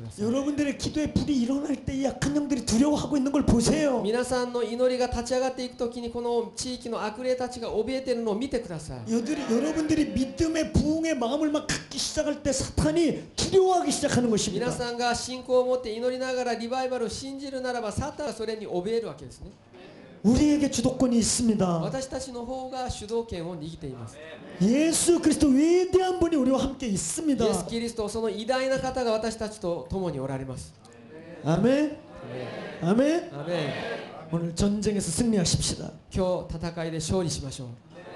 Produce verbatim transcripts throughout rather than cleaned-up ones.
ださい。 여러분들의 기도에 불이 일어날 때 이 악한 영들이 두려워하고 있는 걸 보세요. 皆さんの祈りが立ち上がっていくときにこの地域の悪霊たちが怯えているのを見てください。 여들이, 여러분들이 믿음의 부흥의 마음을 막 갖기 시작할 때 사탄이 두려워하기 시작하는 皆 것입니다. さんが信仰を持って祈りながらリバイバルを信じるならばサタンはそれに怯えるわけですね。 우리에게 주도권이 있습니다. 私たちの方が主導権を握っています。 예수 그리스도 위대한 분이 우리와 함께 イ 있습니다. エス・キリスト、その偉大な方が私たちと共におられます。 아멘. 아멘. アメン。 오늘 전쟁에서 승리하십시다. 今日戦いで勝利しましょう。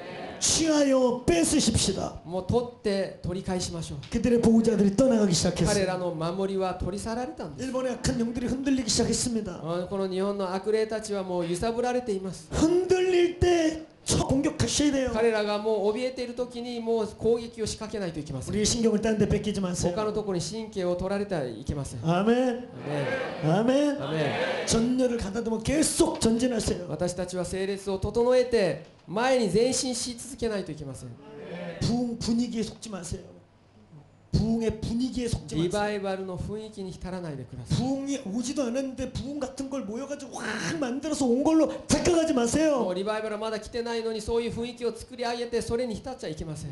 취하여 뺏으십시다. もう取って取り返しましょう。 그들의 보호자들이 떠나가기 彼 시작했어요. らの守りは取り去られたんです。 일본의 악한 영들이 흔들리기 시작했습니다. あこの日本の悪霊たちはもう揺さぶられています。 흔들릴 때 저 공격하셔야 돼요. 彼らがもう怯えている時にもう攻撃を仕掛けないといけません。 우리의 신경을 딴 데 뺏기지 他 마세요. のところに神経を取られてはいけません。 아멘. アメン 아멘. アメン。 전열을 가다듬어 계속 전진하세요. 私たちは整列を整えて前に前進し続けないといけません。 부흥 분위기에 속지 마세요. 부흥의 분위기에 속지 リ 마세요. バイバルの雰囲気に浸らないでください。 부흥이 오지도 않았는데 부흥 같은 걸 모여가지고 확 만들어서 온 걸로 착각하지 もう 마세요. リバイバルはまだ来てないのにそういう雰囲気を作り上げてそれに浸っちゃいけません。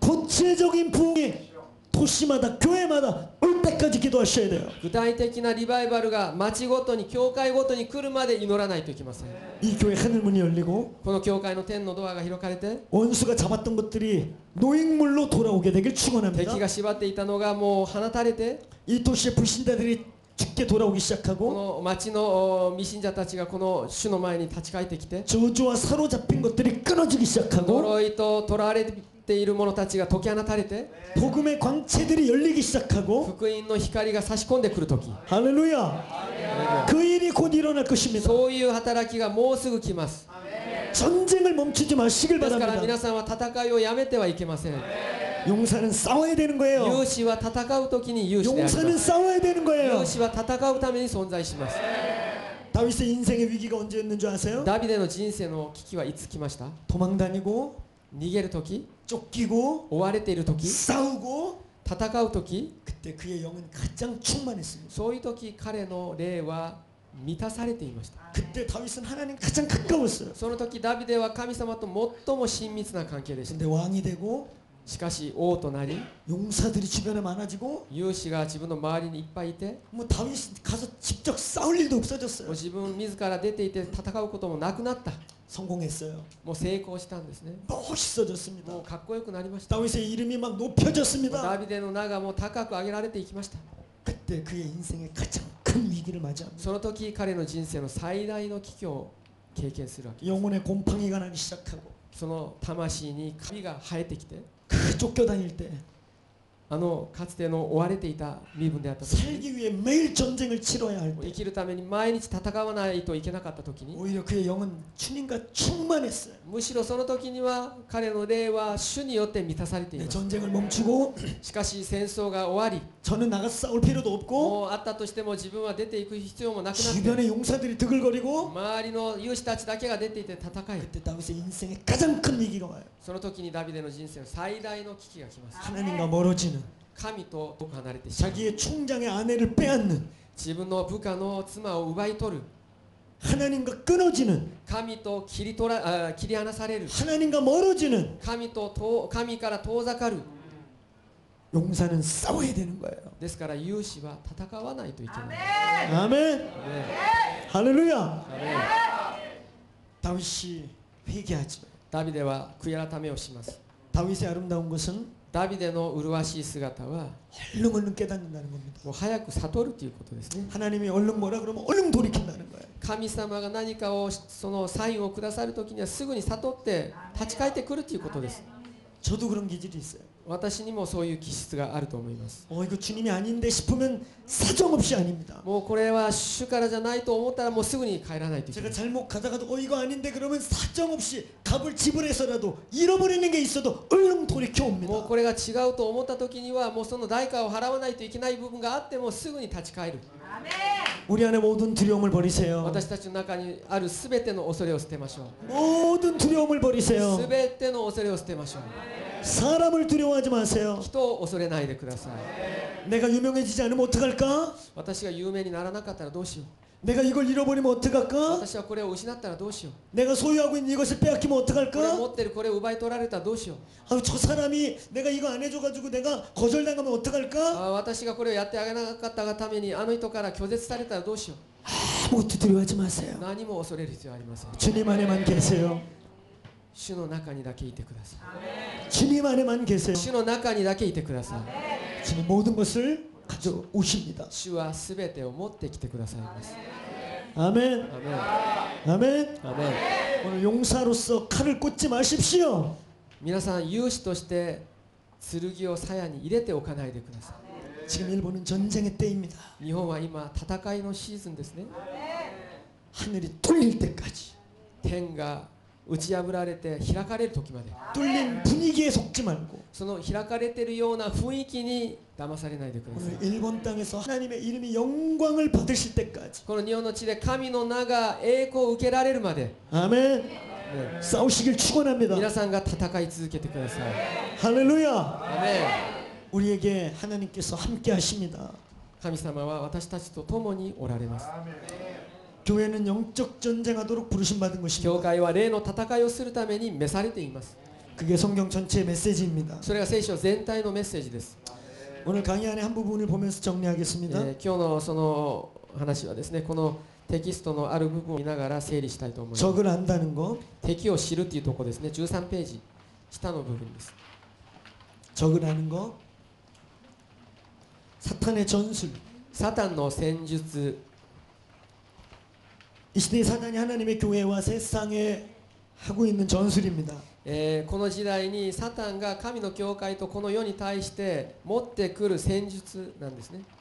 구체적인 부흥이 도시마다 교회마다 올 때까지 기도하셔야 돼요. 具体的なリバイバルが町ごとに教会ごとに来るまで祈らないといけません。 이 교회 하늘문이 열리고 この教会の天のドアが開かれて 원수가 잡았던 것들이 노획물로 돌아오게 되길 敵 축원합니다. が縛っていたのがもう放たれて 이 도시의 불신자들이 죽게 돌아오기 こ 시작하고 の町のお未信者たちがこの主の前に立ち返ってきて 저주와 사로잡힌 것들이 끊어지기 시작하고 呪いと囚われている者たちが解き放たれて 복음의 광채들이 열리기 시작하고 福音の光が差し込んでくるとき 할렐루야. 그 일이 곧 일어날 것입니다. そういう働きがもうすぐ来ます。 전쟁을 멈추지 마시길 ですから 바랍니다. 皆さんは戦いをやめてはいけません。 용사는 싸워야 되는 거예요. 勇士は戦うときに勇士でありま 용사는 す。 싸워야 되는 거예요. 勇士は戦うために存在します。 다윗의 인생의 위기가 언제였는 줄 아세요? ダビデの人生の危機はいつ来ました？ 도망 다니고 逃げるとき、 쫓기고 追われているとき、 싸우고 戦うとき、 그때 그의 영은 가장 충만했습니다. そういうとき彼の霊は満たされていました。 그때 다윗은 하나님 가장 가까웠어요. その時ダビデは神様と最も親密な関係でした。 근데 왕이 되고 しかし王となり 용사들이 주변에 많아지고 勇士が自分の周りにいっぱいいて 뭐 다윗이 가서 직접 싸울 일도 もう 없어졌어요. 自分自ら出ていて戦うこともなくなった。 성공했어요. もう成功したんですね。 멋있어졌습니다. もうかっこよくなりました。 다윗의 이름이 막 ダ 높여졌습니다. ビデの名がもう高く上げられていきました。 그때 그의 인생의 가장 큰 위기를 맞이합니다. その時彼の人生の最大の危機を経験するわけ。 영혼의 곰팡이가 나기 시작하고 その魂にカビが生えてきて 그 쫓겨다닐 때 あのかつての追われていた身分であった時に 살기 위해 매일 전쟁을 치러야 할 生 때 きるために毎日戦わないといけなかった時に 오히려 그의 영은 주님과 충만했어요. むしろその時には彼の霊は主によって満たされてい 네, ます。 전쟁을 멈추고 しかし戦争が終わり 저는 나가서 싸울 필요도 없고 もうあったとしても自分は出ていく必要もなくなって 주변의 용사들이 드글거리고 周りの勇士たちだけが出ていて戦い 그때 다윗의 인생의 가장 큰 위기가 와요. その時にダビデの人生の最大の危機が来ます。 하나님과 멀어지는 神と遠く離れてしまう 자기의 총장의 아내를 빼앗는 自分の部下の妻を奪い取る 하나님과 끊어지는 神と切り取らあ切り離される 하나님과 멀어지는 神と遠神から遠ざかる 용사는 싸워야 되는 거예요. ですから勇士は戦わないといけない。 아멘. ね 할렐루야. ね 다윗이 회개하죠. ダビデは悔い改めをします。 다윗의 아름다운 것은 ダビデの麗しい姿は 얼른 얼른 깨닫는다는 겁니다. もう早く悟るということですね。 하나님이 얼른 뭐라 그러면 얼른 돌이킨다는 거예요. 神様が何かをそのサインをくださるときにはすぐに悟って立ち返ってくるということです。 저도 그런 기질이 있어요. 私にもそういう気質があると思います。 어 이거 주님이 아닌데 싶으면 사정없이 아닙니다. もうこれは主からじゃないと思ったらもうすぐに帰らないといけな 제가 い。 잘못 가다가도 어 이거 아닌데 그러면 사정없이 값을 지불해서라도 잃어버리는 게 있어도 얼른 돌이켜 もう 옵니다. これが違うと思った時にはもうその代価を払わないといけない部分があってもすぐに立ち返る。 우리 안에 모든 두려움을 버리세요. 私たちの中にあるすべての恐れを捨てましょう。 모든 두려움을 버리세요. すべての恐れを捨てましょう。 사람을 두려워하지 마세요. 人を恐れないでください。 내가 유명해지지 않으면 어떡할까? 私が有名にならなかったらどうしよう。 내가 이걸 잃어버리면 어떡할까? 私はこれを失ったらどうしよう。 내가 소유하고 있는 이것을 빼앗기면 これを 어떡할까? 持ってるこれを奪い取られたらどうしよう。 아, 저 사람이 내가 이거 안 해줘가지고 내가 거절당하면 어떡할까? あ私がこれをやってあげなかったがためにあの人から拒絶されたらどうしよ 아무것도 두려워하지 마세요. う。何も恐れる必要はありません。 주님 안에만 계세요. 主の中にだけいてくださ 주님 안에만 계세요. い。主の中にだけいてください。 주님 모든 것을 가져오십니다. 主はすべてを持ってきてくださいます。 아멘. アメン。 아멘. アメン。 오늘 용사로서 칼을 꽂지 마십시오. 皆さん勇士として剣を鞘に入れておかないでくださ 지금 일본은 전쟁의 때입니다. い。日本は今戦いのシーズンですね。 하늘이 뚫릴 때까지 天が打ち破られて開かれる時まで 뚫린 분위기에 속지 말고 その開かれているような雰囲気に騙されないでください。 오늘 일본 땅에서 하나님의 이름이 영광을 받으실 때까지 この日本の地で神の名が栄光を受けられるまで、 아멘. ね 싸우시길 축원합니다. 皆さんが戦い続けてください。 할렐루야. アメン。 우리에게 하나님께서 함께 하십니다. 神様は私たちと共におられます。 교회는 영적 전쟁하도록 부르심 받은 教 것입니다. 会は霊の戦いをするために召されています。 그게 성경 전체의 메시지입니다. それが聖書全体のメッセージです。 오늘 강의 안에 한 부분을 보면서 え 정리하겠습니다. ー今日のその話はですね、このテキストのある部分を見ながら整理したいと思います。 적을 안다는 거, 敵を知るというところですね。じゅうさんページ下の部分です。 적을 아는 거, 사탄의 전술. サタンの戦術、 이 시대의 사단이 하나님의 교회와 세상에 하고 있는 전술입니다. えーこの時代にサタンが神の教会とこの世に対して持ってくる戦術なんですね。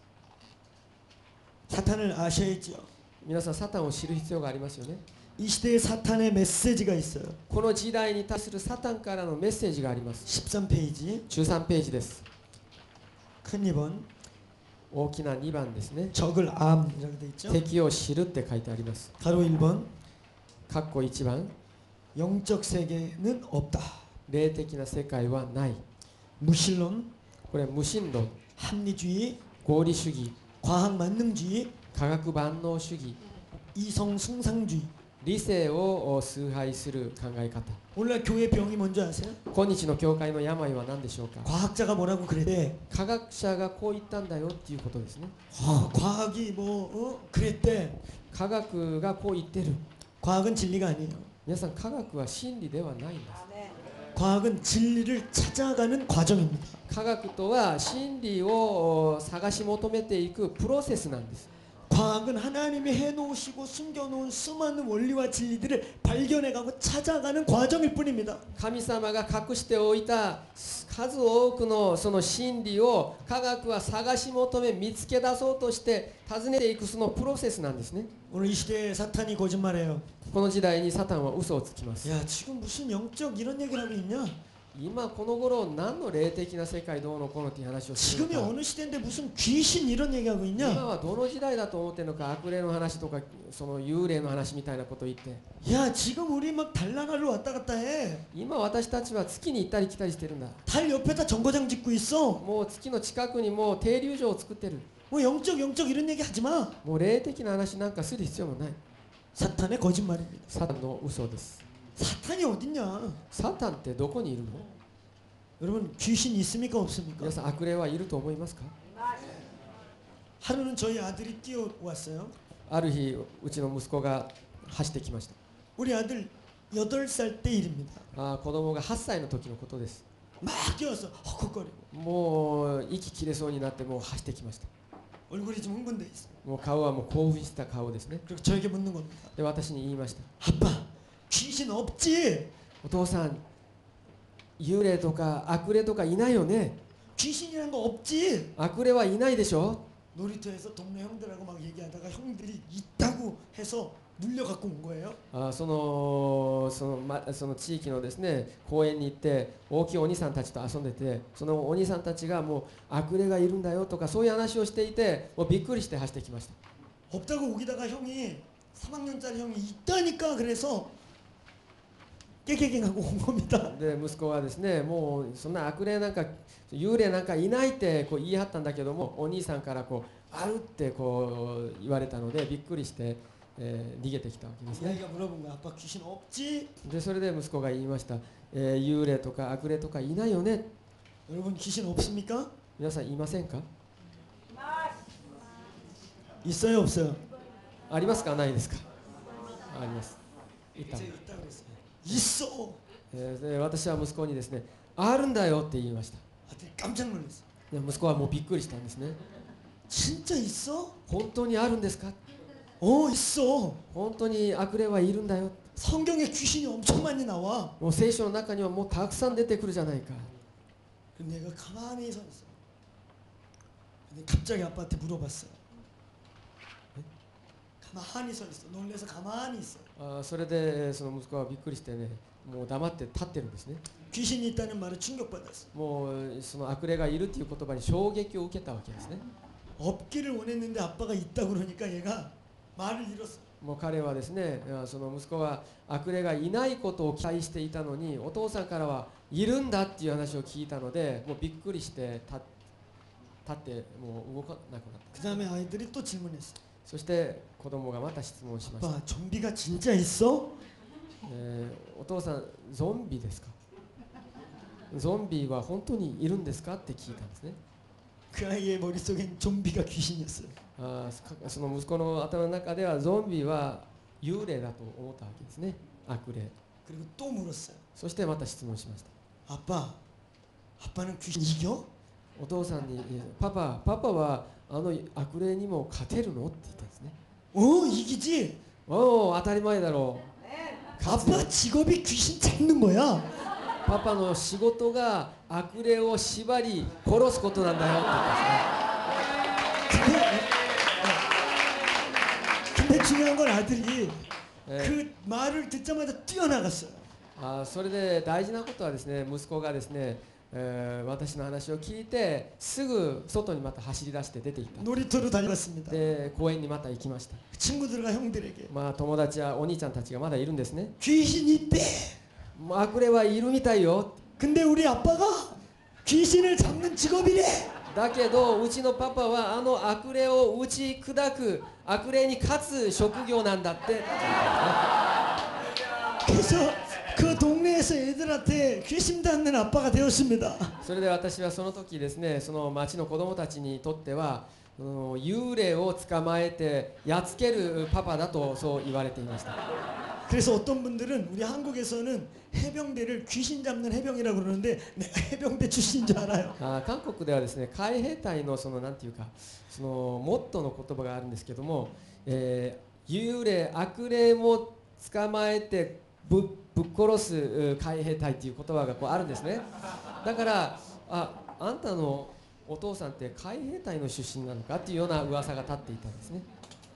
사탄을 아셔야죠. 皆さんサタンを知る必要がありますよね。 이 시대에 사탄의 메시지가 있어요. この時代に対するサタンからのメッセージがあります。 십삼 페이지 じゅうさんページです。 큰 이 번 大きなにばんですね。 적을 암이라고 돼 있죠. 敵を知るって書いてあります。 가로 일 번 かっこいちばん 영적 세계는 없다. 霊的な世界はない。 무신론, これ無神論、 합리주의, 合理主義、 과학 만능주의, 科学万能主義、 이성 숭상주의. 理性を崇拝する考え方。 오늘날 교회 병이 뭔지 아세요? 今日の教会の病は何でしょうか。 과학자가 뭐라고 그랬대? 科学者がこう言ったんだよっていうことですね。 어, 과학이 뭐 어? 그랬대. 科学がこう言ってる。 과학은 진리가 아니에요. 皆さん、科学は真理ではないんです。 과학은 진리를 찾아가는 과정입니다. 科学とは真理を探し求めていくプロセスなんです。 과학은 하나님이 해놓으시고 숨겨놓은 수많은 원리와 진리들을 발견해가고 찾아가는 과정일 뿐입니다. 神様が隠しておいた数多くのその真理を科学は探し求め見つけ出そうとして尋ねていくそのプロセスなんですね。 오늘 이 시대에 사탄이 거짓말해요. この時代にサタンは嘘をつきます。 야, 지금 무슨 영적 이런 얘기를 하고 있냐? 今この頃何の霊的な世界どうのこうのっていう話をしてる 지금이 のか。 어느 시대인데 무슨 귀신 이런 얘기하고 今 있냐? はどの時代だと思ってるのか。悪霊の話とかその幽霊の話みたいなことを言って、 야, 지금 우리 막 달나라로 왔다 갔다 해. 今私たちは月に行ったり来たりしてるんだ。 달 옆에다 정거장 짓고 있어. もう月の近くにもう停留所を作ってる。 뭐 영적 영적 이런 얘기 하지 마. もう霊的な話なんかする必要もない。 사탄의 거짓말입니다. サタンの嘘です。 사탄이 어딨냐? サタンってどこにいるの？ 여러분 귀신 있습니까 없습니까? 皆さん、悪霊はいると思いますか？ 하루는 저희 아들이 뛰어왔어요. ある日、うちの息子が走ってきました。 우리 아들 여덟 살 때 일입니다. あー子供がはっさいの時のことです。 막 뛰어서 헉헉거리고 もう息切れそうになってもう走ってきました。 얼굴이 좀 흥분돼 있어요. もう顔はもう興奮した顔ですね。 그리고 저에게 묻는 겁니다. で、私に言いました。 아빠 귀신 없지? お父さん、幽霊とか悪霊とかいないよね。 귀신이란 거 없지? 悪霊はいないでしょ。 놀이터에서 동네 형들하고 막 얘기하다가 형들이 있다고 해서 물려 갖고 온 거예요. あーそのその、ま、その地域のですね公園に行って大きいお兄さんたちと遊んでて、そのお兄さんたちがもう悪霊がいるんだよとかそういう話をしていて、もうびっくりして走ってきました。 없다고 오기다가 형이 삼 학년짜리 형이 있다니까 그래서 깨갱갱하고 온 겁니다. で息子はですね、もうそんな悪霊なんか幽霊なんかいないってこう言い張ったんだけども、お兄さんからこうあるってこう言われたのでびっくりして、えー逃げてきたわけですね。 아이가 물어본 거야. 아빠 귀신 없지? でそれで息子が言いました、えー幽霊とか悪霊とかいないよね。 여러분 귀신 없습니까? 皆さんいませんか？ 있어요, 없어요? ありますか？ないですか？あります。いた。 이제 있다 그랬어요. 있어. えーで私は息子にですね、あるんだよって言いました。 아들이 깜짝 놀랐어. で息子はもうびっくりしたんですね。 진짜 있어? 本当にあるんですか？ 어, 있어. 本当に悪霊はいるんだよ。 성경에 귀신이 엄청 많이 나와. もう聖書の中にはもうたくさん出てくるじゃないか。 근데 내가 가만히 서 있어. 근데 갑자기 아빠한테 물어봤어요. 네? 가만히 서 있어. 놀래서 가만히 있어. あーそれでその息子はびっくりしてね、もう黙って立ってるんですね。 귀신이 있다는 말에 충격받았어. もうその悪霊がいるっていう言葉に衝撃を受けたわけですね。 없기를 원했는데 아빠가 있다 그러니까 얘가 말을 잃었어. もう彼はですね、いやその息子は悪霊がいないことを期待していたのに、お父さんからはいるんだっていう話を聞いたので、もうびっくりして立立ってもう動かなくなった。 그 다음에 아이들이 또 질문했어. そして子供がまた質問しました。 아빠 좀비가 진짜 있어? えーお父さんゾンビですか？ゾンビは本当にいるんですかって聞いたんですね。 그 아이의 머릿속엔 좀비가 귀신이었어요. あーその息子の頭の中ではゾンビは幽霊だと思ったわけですね。悪霊。 그리고 또 물었어요. そしてまた質問しました。 아빠, 아빠는 귀신 이겨? お父さんに「パパパパはあの悪霊にも勝てるの?」って言ったんですね。 어, 이기지. おお当たり前だろう。勝つよ 아빠 직업이 귀신 잡는 거야. パパの仕事が悪霊を縛り殺すことなんだよって言ったんですね。 근데, 근데 중요한 건 아들이 네. 그 말을 듣자마자 뛰어나갔어요. あーそれで大事なことはですね、息子がですね、えー私の話を聞いてすぐ外にまた走り出して出て行った。 놀이터로 달려갔습니다. で公園にまた行きました。 친구들과 형들에게 まあ友達やお兄ちゃんたちがまだいるんですね。 귀신이 있대. もう悪霊はいるみたいよ。 근데 우리 아빠가 귀신을 잡는 직업이래. だけどうちのパパはあの悪霊を打ち砕く悪霊に勝つ職業なんだって。 그래서 그 동네에서 애들한테 귀신 잡는 아빠가 되었습니다. それで私はその時ですね、その町の子供たちにとってはその幽霊を捕まえてやっつけるパパだとそう言われていました。 그래서 어떤 분들은 우리 한국에서는 해병대를 귀신 잡는 해병이라고 그러는데 내가 해병대 출신인 줄 알아요. あー韓国ではですね、海兵隊のそのなんていうかそのモットーの言葉があるんですけども、えー幽霊悪霊も捕まえてぶぶっ殺すう海兵隊っていう言葉がこうあるんですね。だからああんたのお父さんって海兵隊の出身なのかっていうような噂が立っていたんですね。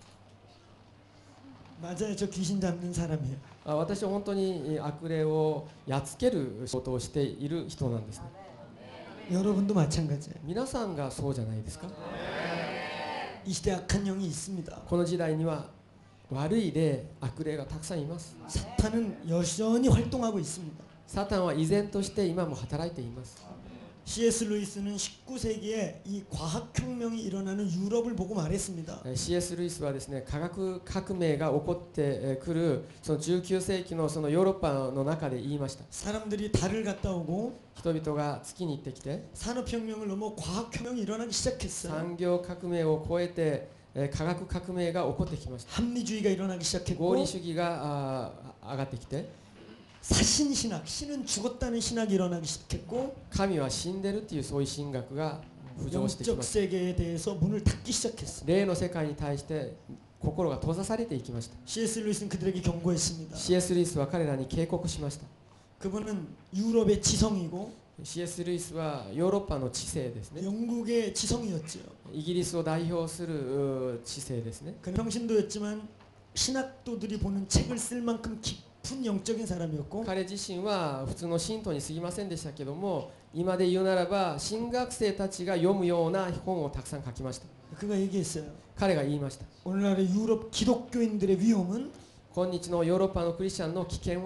맞아요. 저 귀신 잡는 사람이에요. あ私は本当に悪霊をやっつける仕事をしている人なんですね。 여러분도 마찬가지예요. 皆さんがそうじゃないですか。 이 시대 악한 영이 있습니다. この時代には悪い霊、悪霊がたくさんいます。 사탄은 여전히 활동하고 있습니다. サタンは依然として今も働いています。 씨에스 루이스는 십구 세기에 이 과학혁명이 일어나는 유럽을 보고 말했습니다. えー シーエス ルイスはですね、科学革命が起こってくるそのじゅうきゅう世紀のそのヨーロッパの中で言いました。 사람들이 달을 갔다 오고 人々が月に行ってきて 산업혁명을 넘어 과학혁명이 일어나기 시작했어요. 産業革命を超えてえー科学革命が起こってきました。 합리주의가 일어나기 合 시작했고 理主義があー上がってきて 사신신학, 신은 죽었다는 신학이 일어나기 시작했고 神は死んでるっていうそういう神学が浮上してき 영적 ました。 세계에 대해서 문을 닫기 시작했어요. 霊の世界に対して心が閉ざされていきました。 씨에스 루이스는 그들에게 경고했습니다. シーエス ルイスは彼らに警告しました。 그분은 유럽의 지성이고 シーエス ルイスはヨーロッパの知性ですね。 영국의 지성이었죠. イギリスを代表するう知性ですね。 그는 평신도였지만 신학도들이 보는 책을 쓸 만큼 깊은 영적인 사람이었고 彼自身は普通の信徒に過ぎませんでしたけども、今で言うならば神学生たちが読むような本をたくさん書きました。 그가 얘기했어요. 彼が言いました。 오늘날의 유럽 기독교인들의 위험은 今日のヨーロッパのクリスチャンの危険は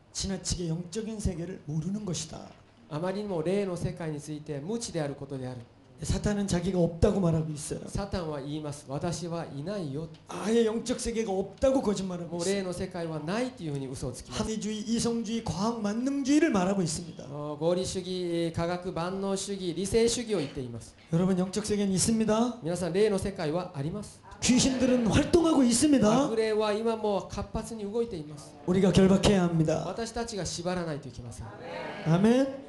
지나치게 영적인 세계를 모르는 것이다. あまりにも霊の世界について無知であることである。 사탄은 자기가 없다고 말하고 있어요. サタンは言います。私はいないよ。 아예 영적 세계가 없다고 거짓말하고 もう 있어요. 霊の世界はないというふうに嘘をつきます。 합리주의, 이성주의, 과학 만능주의를 말하고 있습니다. 合理主義、科学万能主義、理性主義を言っています。 여러분 영적 세계는 있습니다. 皆さん、霊の世界はあります。 귀신들은 활동하고 있습니다. 悪霊は今も活発に動いています。 우리가 결박해야 합니다. 私たちが縛らないといけません。 아멘. ね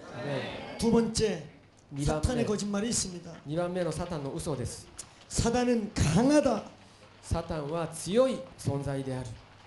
두 번째, 2番 사탄의 目 거짓말이 있습니다. 2番目のサタンの嘘です。 사단은 강하다. サタンは強い存在である。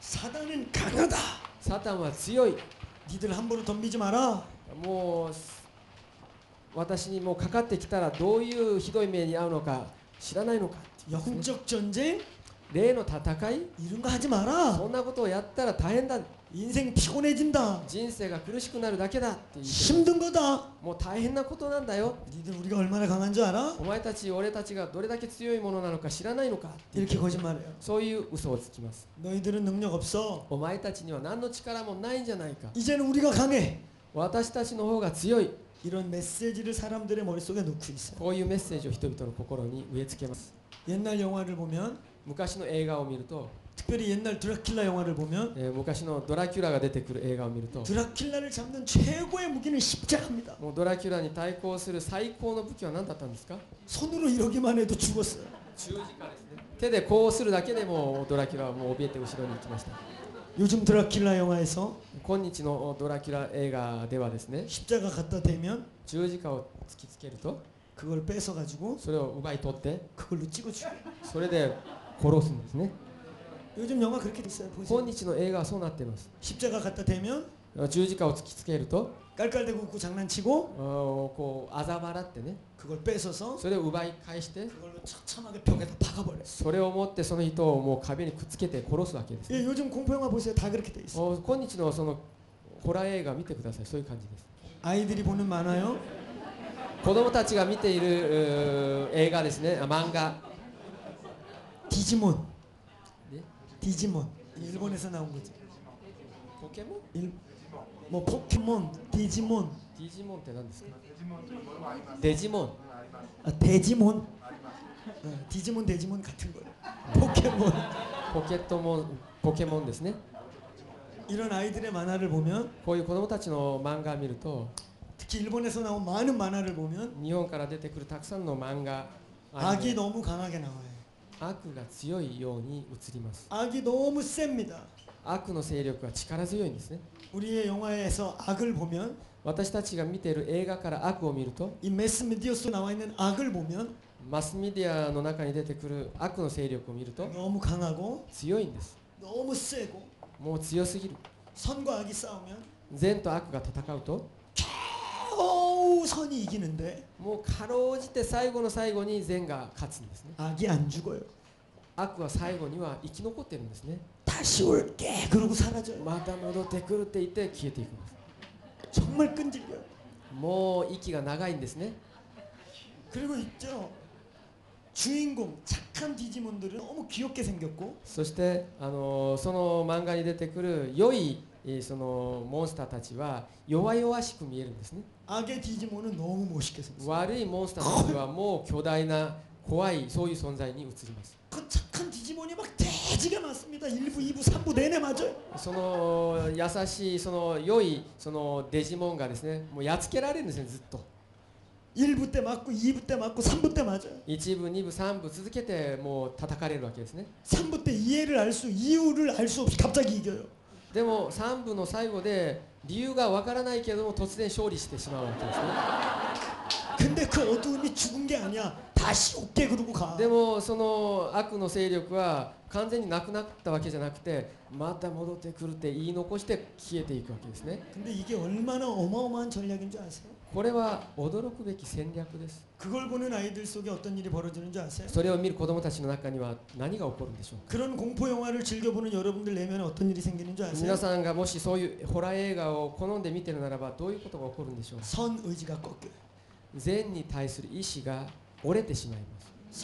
사단은 강하다. サタンは強い。 니들 함부로 덤비지 마라. もう私にもうかかってきたらどういうひどい目に遭うのか知らないのかっていうですね。 영적 전쟁 霊の戦い、 이런 거 하지 마라. そんなことをやったら大変だ。 인생 피곤해진다. 人生が苦しくなるだけだって言ってます。 힘든 거다. もう大変なことなんだよ。 니들 우리가 얼마나 강한 줄 알아? お前たち、俺たちがどれだけ強いものなのか知らないのかって言って 이렇게 거짓말해요. そういう嘘をつきます。 너희들은 능력 없어. お前たちには何の力もないんじゃないか。 이제는 우리가 강해. 私たちの方が強い。 이런 메시지를 사람들의 머릿속에 넣고 있어요. こういうメッセージを人々の心に植え付けます。 옛날 영화를 보면, 昔の映画を見ると、 특별히 옛날 드라큘라 영화를 보면 えー昔のドラキュラが出てくる映画を見ると、 드라큘라를 잡는 최고의 무기는 십자가입니다. もうドラキュラに対抗する最高の武器は何だったんですか？ 손으로 이러기만 해도 죽었어요. 十字架ですね。手でこうするだけでもドラキュラはもう怯えて後ろに行きました。 요즘 드라큘라 영화에서 今日のドラキュラ映画ではですね、 십자가 갖다 대면 十字架を突きつけると、 그걸 뺏어가지고 それを奪い取って、 그걸로 찍어 죽여요. それで殺すんですね。 요즘 영화 그렇게 돼 있어요. 今 보세요. 日の映画はそうなっています。 십자가 갖다 대면 十字架を突きつけると、 깔깔대고 웃고 장난치고 あーこう嘲笑ってね、 그걸 뺏어서 それを奪い返して、 그걸로 처참하게 벽에다 박아버려요. それを持ってその人をもう壁にくっつけて殺すわけです。 예, 요즘 공포 영화 보세요. 다 그렇게 돼 있어요. お今日のそのホラー映画見てください。そういう感じです。 아이들이 보는 만화요. 子供たちが見ているうー映画ですね。あ漫画。 디지몬. 네? 디지몬. 일본에서 나온 거죠. ポケモン？ 일, 뭐 포켓몬, 디지몬, ディジモンって何ですか？デジモン。 아, 데지몬. 어, 디지몬, 데지몬 같은 거예요. 포켓몬. ポケットモン、ポケモンですね。 이런 아이들의 만화를 보면 こういう子供たちの漫画を見ると、 특히 일본에서 나온 많은 만화를 보면 日本から出てくるたくさんの漫画、 악이 너무 강하게 나와요. 悪が強いように映ります。 악이 너무 셉니다. 悪の勢力が力強いんですね。 우리의 영화에서 악을 보면 私たちが見ている映画から悪を見ると、 이 매스미디어 속에 나와 있는 악을 보면 マスメディアの中に出てくる悪の勢力を見ると 너무 강하고 強いんです。 너무 세고 もう強すぎる。 선과 악이 싸우면 善と悪が戦うと、 겨우 선이 이기는데 もうかろうじて最後の最後に善が勝つんですね。 악이 안 죽어요. 悪は最後には生き残ってるんですね。 다시 올게 그러고 사라져요. また戻ってくるって言って消えていくんです。 정말 끈질겨요. もう息が長いんですね。 그리고 있죠. 주인공 착한 디지몬들은 너무 귀엽게 생겼고 そしてあのその漫画に出てくる良いえーそのモンスターたちは弱々しく見えるんですね。 악의 디지몬은 너무 멋있게 생겼어요. 悪いモンスターたちはもう巨大な怖いそういう存在に映ります。 그 착한 디지몬이 막 대지게 맞습니다. 일 부, 이 부, 삼 부 내내 맞아요. その優しいその良いそのデジモンがですね、もうやっつけられるんですね。ずっと 일 부 때 맞고 이 부 때 맞고 삼 부 때 맞아요. いち部に部さん部続けてもう叩かれるわけですね。 삼 부 때 이해를 알 수, 이유를 알 수 없이 갑자기 이겨요. でもさん部の最後で理由がわからないけども突然勝利してしまうわけですね。 근데 그 어두움이 죽은 게 아니야. 다시 올게 그러고 가. でもその悪の勢力は完全になくなったわけじゃなくて、また戻ってくるって言い残して消えていくわけですね。 근데 이게 얼마나 어마어마한 전략인 줄 아세요? これは驚くべき戦略です。 그걸 보는 아이들 속에 어떤 일이 벌어지는 줄 아세요? それを見る子供たちの中には何が起こるんでしょうか。 그런 공포 영화를 즐겨보는 여러분들 내면에 어떤 일이 생기는 줄 皆 아세요? さんがもしそういうホラー映画を好んで見てるならばどういうことが起こるんでしょうか。 선 의지가 꺾여요. 善に対する意志が折れてしまいます。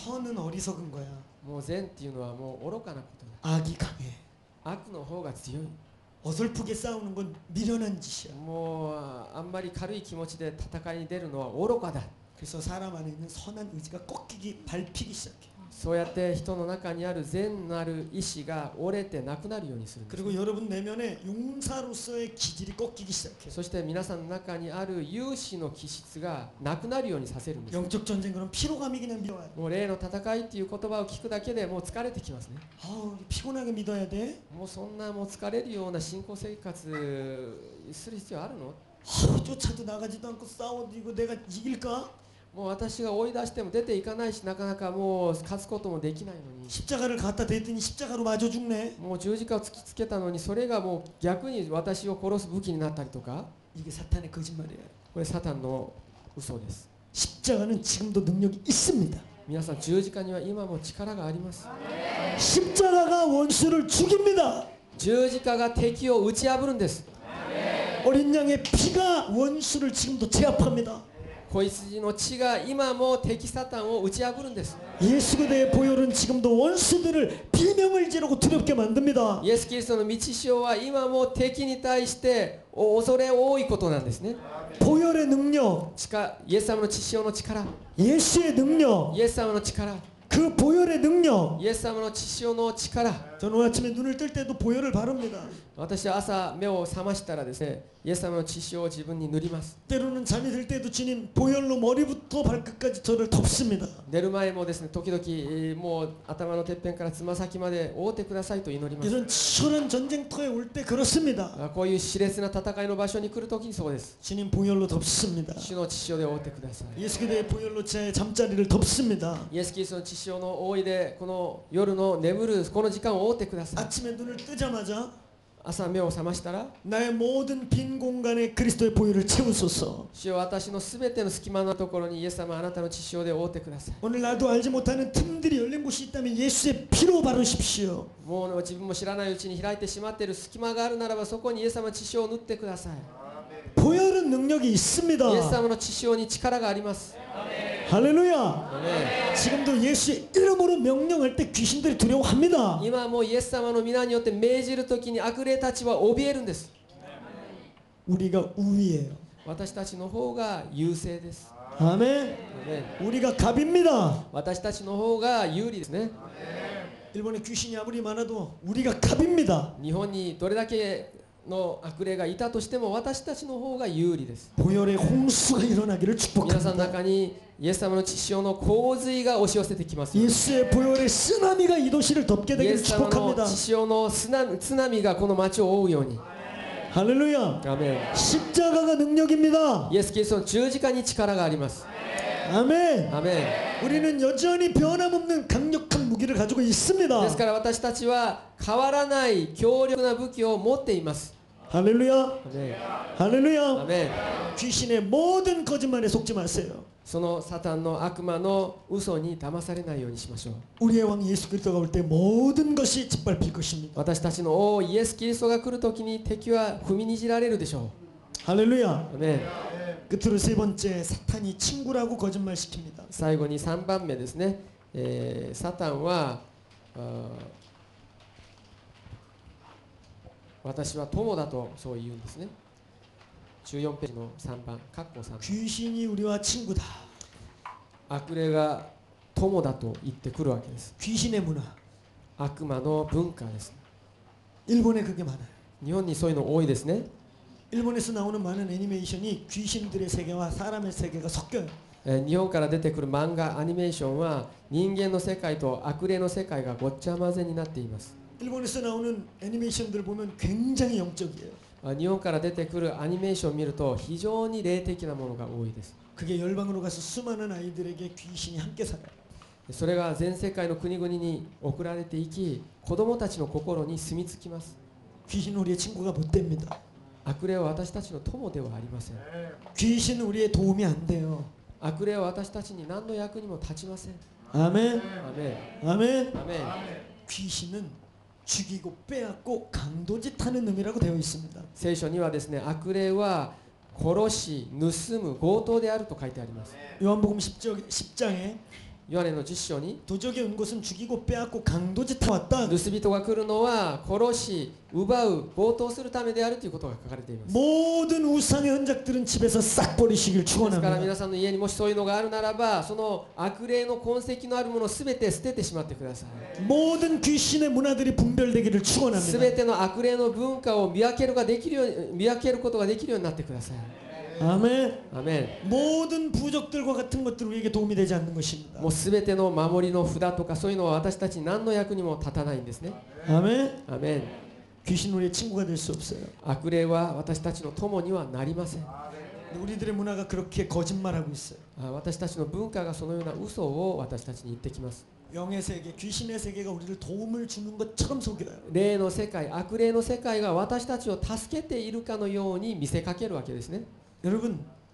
선은 어리석은 거야. もう善っていうのはもう愚かなことだ。 악이 강해. 悪の方が強い。 어설프게 싸우는 건 미련한 짓이야. もうあんまり軽い気持ちで戦いに出るのは愚かだ。 그래서 사람 안에 있는 선한 의지가 꺾이기 밟히기 시작해. そうやって人の中にある善なる意志が折れてなくなるようにするんです。 그리고 여러분 내면에 용사로서의 기질이 꺾이기 시작해. そして皆さんの中にある勇士の気質がなくなるようにさせるんです。 영적 전쟁 그럼 피로감이 그냥 밀어와요. もう霊の戦いっていう言葉を聞くだけでもう疲れてきますね。 아, 피곤하게 믿어야 돼? もうそんなもう疲れるような信仰生活する必要あるの？ 아, 쫓아도 나가지도 않고 싸워도 이거 내가 이길까? もう私が追い出しても出ていかないし、なかなかもう勝つこともできないのに、 십자가를 갖다 댔더니 십자가로 마저 죽네. もう十字架を突きつけたのに、それがもう逆に私を殺す武器になったりとか、 이게 사탄의 거짓말이에요. これサタンの嘘です。 십자가는 지금도 능력이 있습니다. 皆さん、十字架には今も力があります。 십자가가 원수를 죽입니다. 十字架が敵を打ち破るんです。 어린 양의 피가 원수를 지금도 제압합니다. 子羊の血が今も敵サタンを打ち破るんです。 예수 그대의 보혈은 지금도 원수들을 비명을 지르고 두렵게 만듭니다. イエス・キリストの道潮は今も敵に対して恐れ多いことなんですね。 보혈의 능력, 力イエス様の血潮の力、 예수의 능력, イエス様の力、 그 보혈의 능력. イエス様の血潮の力。 저는 오늘 아침에 눈을 뜰 때도 보혈을 바릅니다. 私は朝目を覚ましたらですね、イエス様の血潮を自分に塗ります。 때로는 잠이 들 때도 주님 보혈로 머리부터 발끝까지 저를 덮습니다. 寝る前もですね、時々えーもう頭のてっぺんからつま先まで覆ってくださいと祈ります。 이런 치열한 전쟁터에 올 때 그렇습니다. あこういう熾烈な戦いの場所に来るときにそうです。 주님 보혈로 덮습니다. 主の血潮で覆ってください。 예수 그대의 보혈로 제 잠자리를 덮습니다. イエス・キリストの血潮の覆いでこの夜の眠るこの時間を覆ってください。 아침에 눈을 뜨자마자 朝目を覚ましたら、 나의 모든 빈 공간에 그리스도의 보혈을 채우소서. 主よ私のすべての隙間のところにイエス様あなたの血潮で覆ってください。 오늘 나도 알지 못하는 틈들이 열린 곳이 있다면 예수의 피로 바르십시오. もう自分も知らないうちに開いてしまっている隙間があるならばそこにイエス様の血潮を塗ってください。 보혈은 능력이 있습니다. イエス様の血潮に力があります。 할렐루야. アメン 지금도 예수의 이름으로 명령할 때 귀신들이 두려워합니다. 今もうイエス様の皆によって命じるときに悪霊たちは怯えるんです。 우리가 우위예요. 私たちの方が優勢です。 아멘. アメン 우리가 갑입니다. 私たちの方が有利ですね。 일본에 귀신이 아무리 많아도 우리가 갑입니다. 日本にどれだけの悪霊がいたとしても私たちの方が有利です。 보혈의 홍수가 일어나기를 皆さんの 축복합니다. 中にイエス様の血潮の洪水が押し寄せてきます。 예수의 보혈의 쓰나미가 이 도시를 덮게 イエ 되기를 ス様の 축복합니다. 血潮の津波津波がこの町を覆うように。 할렐루야. アメン 십자가가 능력입니다. イエス・キリストの十字架に力があります。 아멘. アメン 우리는 여전히 변함없는 강력한 무기를 가지고 で 있습니다. すから私たちは変わらない強力な武器を持っています。 할렐루야. アメン 할렐루야. アメン 귀신의 모든 거짓말에 속지 마세요. そのサタンの悪魔の嘘に騙されないようにしましょう。 우리의 왕 예수 그리스도가 올 때 모든 것이 짓밟힐 것입니다. 私たちの王イエス・キリストが来るときに敵は踏みにじられるでしょ 할렐루야. う。アメン 끝으로 세 번째 사탄이 친구라고 거짓말 시킵니다. 最後にさんばんめですね、えーサタンはあ私は友だとそう言うんですね。じゅうよんページのさんばん、括弧さんばん。 귀신이 우리와 친구다. 悪霊が友だと言ってくるわけです。 귀신의 문화. 悪魔の文化です。 일본에 그게 많아요. 日本にそういうの多いですね。 일본에서 나오는 많은 애니메이션이 귀신들의 세계와 사람의 세계가 섞여요. えー日本から出てくる漫画、アニメーションは人間の世界と悪霊の世界がごっちゃ混ぜになっています。 일본에서 나오는 애니메이션들 보면 굉장히 영적이에요. あ日本から出てくるアニメーションを見ると非常に霊的なものが多いです。 그게 열방으로 가서 수많은 아이들에게 귀신이 함께 살아요. それが全世界の国々に送られていき、子供たちの心に住み着きます。 귀신은 우리의 친구가 못 됩니다. 悪霊は私たちの友ではありません。 귀신은 우리의 도움이 안 돼요. 悪霊は私たちに何の役にも立ちません。 아멘. アメン 아멘. アメン 귀신은 죽이고 빼앗고 강도짓하는 의미라고 되어 있습니다. 聖書にはですね、悪霊は殺し、盗む、強盗であると書いてあります。 요한복음 십 장에 ヨハネのじゅっ章に 도적이 온 것은 죽이고 빼앗고 강도짓하 왔다. 盗人が来るのは殺し、奪う、強盗するためであるということが書かれています。 모든 우상의 흔적들은 집에서 싹 버리시길 ですから 축원합니다. 皆さんの家にもしそういうのがあるならば、その悪霊の痕跡のあるものをすべて捨ててしまってください。 모든 귀신의 문화들이 분별되기를 す 축원합니다. べての悪霊の文化を見分けるができるように見分けることができるようになってください。 아멘. アメン。 모든 부적들과 같은 것들 우리에게 도움이 되지 않는 것입니다. もうすべての守りの札とかそういうのは私たちに何の役にも立たないんですね。 아멘. アメン。 귀신 우리의 친구가 될 수 없어요. 悪霊は私たちの友にはなりません。 우리들의 문화가 그렇게 거짓말하고 있어요. あ私たちの文化がそのような嘘を私たちに言ってきます。 영의 세계, 귀신의 세계가 우리를 도움을 주는 것처럼 속여요. 霊の世界、悪霊の世界が私たちを助けているかのように見せかけるわけですね。 여러분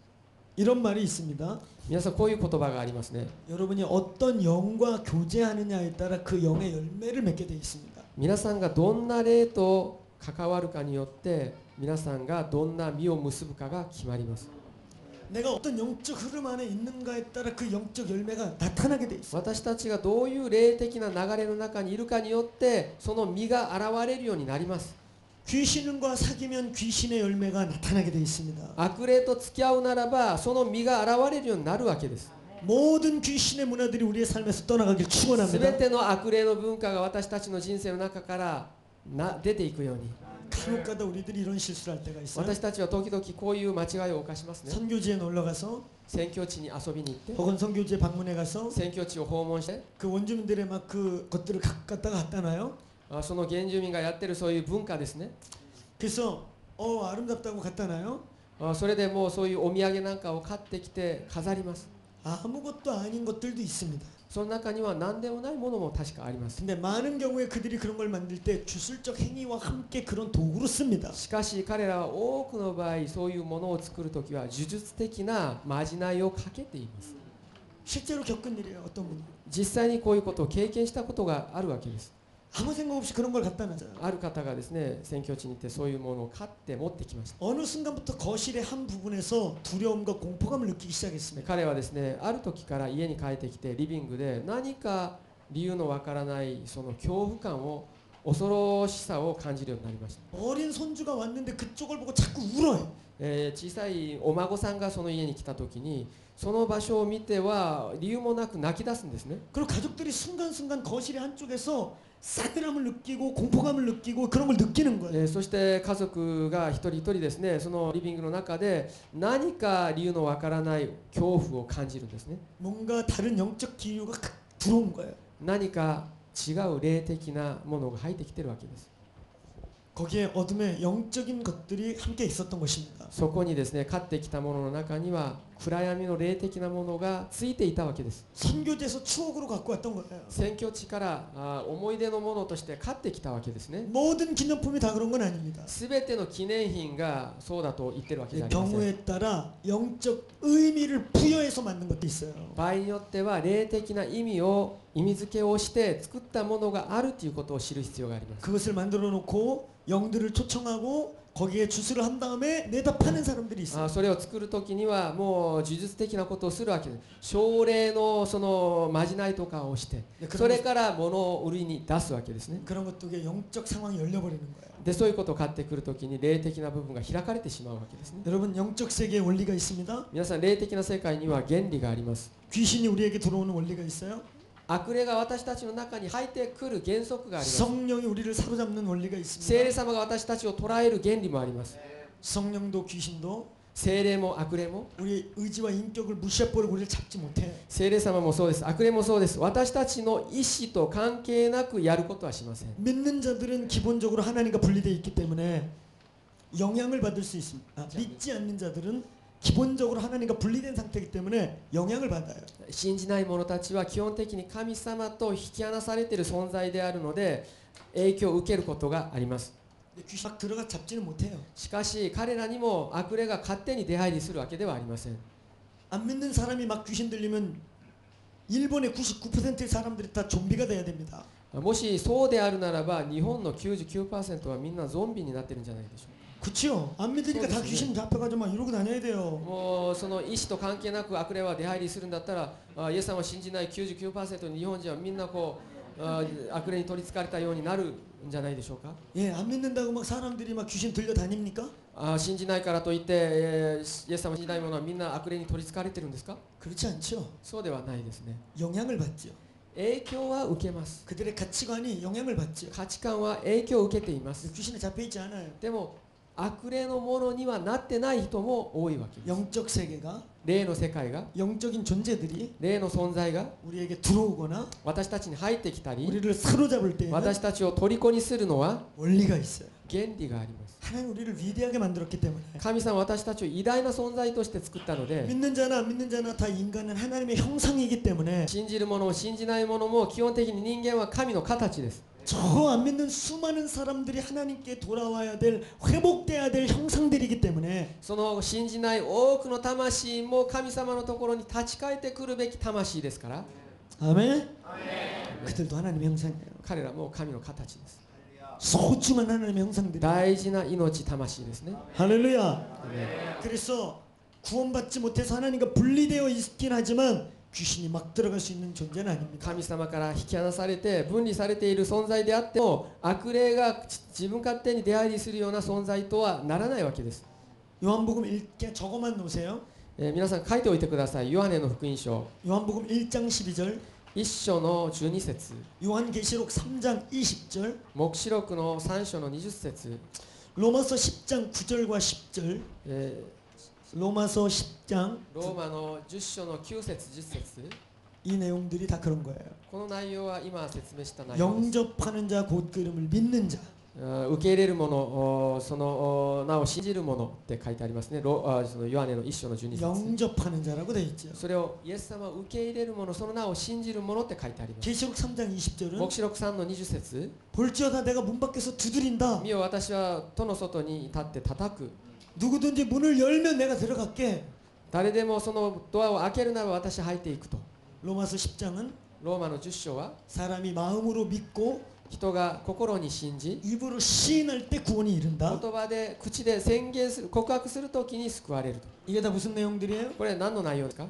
이런 말이 있습니다. 皆さんこういう言葉がありますね。 여러분이 어떤 영과 교제하느냐에 따라 그 영의 열매를 맺게 되어 있습니다. 皆さんがどんな霊と関わるかによって皆さんがどんな実を結ぶかが決まります。 내가 어떤 영적 흐름 안에 있는가에 따라 그 영적 열매가 나타나게 돼 있어요. 私たちがどういう霊的な流れの中にいるかによってその実が現れるようになります。 귀신과 사귀면 귀신의 열매가 나타나게 돼 있습니다. 悪霊と付き合うならばその実が現れるようになるわけです。 모든 귀신의 문화들이 우리의 삶에서 떠나가길 す 축원합니다. べての悪霊の文化が私たちの人生の中からな出ていくように。 간혹가다 우리들이 이런 실수를 할 때가 있어요. 私たちは時々こういう間違いを犯しますね。 선교지에 놀러 가서 宣教地に遊びに行って 혹은 선교지에 방문해 가서 宣教地を訪問して 그 원주민들의 막 그 것들을 각 갖다가 갖다 놔요. あその原住民がやってるそういう文化ですね。 그래서 어 아름답다고 갖다 놔요. あそれでもうそういうお土産なんかを買ってきて飾ります。 아무것도 아닌 것들도 있습니다. その中には何でもないものも確かあります。 근데 많은 경우에 그들이 그런 걸 만들 때 주술적 행위와 함께 그런 도구로 씁니다. しかし彼らは多くの場合そういうものを作るときは呪術的なまじないをかけています。 실제로 겪은 일이에요. 어떤 분이 実際にこういうことを経験したことがあるわけです。 아무 생각 없이 그런 걸 갖다 놔요. ある方がですね宣教地に行ってそういうものを買って持ってきました。 어느 순간부터 거실의 한 부분에서 두려움과 공포감을 느끼기 で 시작했습니다. 彼はですねある時から家に帰ってきてリビングで何か理由のわからないその恐怖感を恐ろしさを感じるようになりました。 어린 손주가 왔는데 그쪽을 보고 자꾸 울어요. えー小さいお孫さんがその家に来た時にその場所を見ては理由もなく泣き出すんですね。 그리고 가족들이 순간순간 거실의 한쪽에서 싸늘함을 느끼고 공포감을 느끼고 그런 걸 느끼는 거예요. えーそして家族が一人一人ですねそのリビングの中で何か理由のわからない恐怖を感じるんですね。 뭔가 다른 영적 기류가 각 들어온 거예요. 何か違う霊的なものが入ってきてるわけです。 거기에 어둠의 영적인 것들이 함께 있었던 것입니다. そこにですね勝ってきたものの中には暗闇の霊的なものがついていたわけです。 선교지에서 추억으로 갖고 왔던 거예요. 宣教地からあ思い出のものとして勝ってきたわけですね。 모든 기념품이 다 그런 건 아닙니다. すべての記念品がそうだと言ってるわけじゃありません。 경우에 따라 영적 의미를 부여해서 만든 것도 있어요. 場合によっては霊的な意味を意味付けをして作ったものがあるということを知る必要があります。 그것을 만들어 놓고 영들을 초청하고 거기에 주술을 한 다음에 내다 파는 사람들이 있어요. あそれを作る時にはもう呪術的なことをするわけです。奨励のそのまじないとかをしてそれから物を売りに出すわけですね。 그런 것도 영적 상황이 열려버리는 거예요. でそういうことを買ってくる時に霊的な部分が開かれてしまうわけですね。 여러분 영적 세계에 원리가 있습니다. 皆さん霊的な世界には原理があります。 귀신이 우리에게 들어오는 원리가 있어요. 悪霊が私たちの中に入ってくる原則があります。 성령이 우리를 사로잡는 원리가 聖 있습니다. 霊様が私たちを捉える原理もあります。 성령도 귀신도 聖霊も悪霊も 우리 의지와 인격을 무시해버리고 우리를 잡지 못해. 聖霊様もそうです。悪霊もそうです。私たちの意思と関係なくやることはしません。 믿는 자들은 기본적으로 하나님과 분리되어 있기 때문에 영향을 받을 수 있습니다. 아, 믿지 않는 자들은 기본적으로 하나님과 분리된 상태이기 때문에 영향을 받아요. 信じない者たちは基本的に神様と引き離されている存在であるので影響を受けることがあります。 귀신 막 들어가 잡지는 못해요. しかし彼らにも悪霊が勝手に出入りするわけではありません。 안 믿는 사람이 막 귀신 들리면 일본의 구십구 퍼센트의 사람들이 다 좀비가 돼야 됩니다. もしそうであるならば日本の きゅうじゅうきゅうパーセント はみんなゾンビになってるんじゃないでしょうか。 그치요? 안 믿으니까 다 そうですね。 귀신 잡혀가지고 막 이러고 다녀야 돼요. もうその意思と関係なく悪霊は出入りするんだったら、あイエス様を信じない きゅうじゅうきゅうパーセント の日本人はみんなこうあ悪霊に取りつかれたようになるんじゃないでしょうか。 예, 안 믿는다고 막 사람들이 막 귀신 들려 다닙니까? あ信じないからといって、えーイエス様を信じない者はみんな悪霊に取りつかれてるんですか。 그렇지 않죠. そうではないですね。 영향을 받죠. 影響は受けます。 그들의 가치관이 영향을 받죠. 価値観は影響を受けています。 귀신에 잡혀 있지 않아요. でも悪霊のものにはなってない人も多いわけです。 영적 세계가 霊の世界が、 영적인 존재들이 霊の存在が 우리에게 들어오거나 私たちに入ってきたり、 우리를 사로잡을 때에는 私たちを虜にするのは 원리가 있어요. 原理があります。 하나님 우리를 위대하게 만들었기 때문에 神様は私たちを偉大な存在として作ったので、 믿는 자나 안 믿는 자나 다 인간은 하나님의 형상이기 때문에 信じる者も信じない者も基本的に人間は神の形です。 저 안 믿는 수많은 사람들이 하나님께 돌아와야 될 회복돼야 될 형상들이기 때문에 その信じない多くの魂も神様のところに立ち返ってくるべき魂ですから、 아멘. 그들도 하나님의 형상이에요. 彼らも神の形です。 소중한 하나님의 형상들. 大事な命魂ですね。 할렐루야. 그래서 구원받지 못해서 하나님과 분리되어 있긴 하지만 귀신이 막 들어갈 수 있는 존재는 아닙니다. 神様から引き離されて分離されている存在であっても、悪霊が自分勝手に出入りするような存在とはならないわけです。 요한복음 일 장 적어만 놓으세요. えー皆さん書いておいてください。ヨハネの福音書 요한복음 일 장 십이 절, 一章のじゅうに節、 요한계시록 삼 장 이십 절, 黙示録のさん章のにじゅっ節、 로마서 십 장 구 절과 십 절, え 로마서 십 장 ーローマのじゅっ章のきゅう節じゅっ節、 이 내용들이 다 그런 거예요. この内容は今説明した内容です。 영접하는 자 곧 그 이름을 믿는 자. あ受け入れる者、おそのお名を信じる者って書いてありますね。ロあそのヨハネの一章のじゅうに節。 영접하는 자라고 되어 있죠. それをイエス様を受け入れる者、その名を信じる者って書いてあります。 계시록 삼 장 이십 절은 黙示録さんのにじゅっ節、 볼지어다 내가 문 밖에서 두드린다. 見よ私は戸の外に立って叩く。 누구든지 문을 열면 내가 들어갈게. 誰でもそのドアを開けるなら私は入っていくと。 로마서 십 장은 ローマのじゅっ章は 사람이 마음으로 믿고 人が心に信じ、 입으로 시인할 때 구원이 이른다. 言葉で口で宣言する、告白するときに救われると。 이게 다 무슨 내용들이에요? これ何の内容ですか。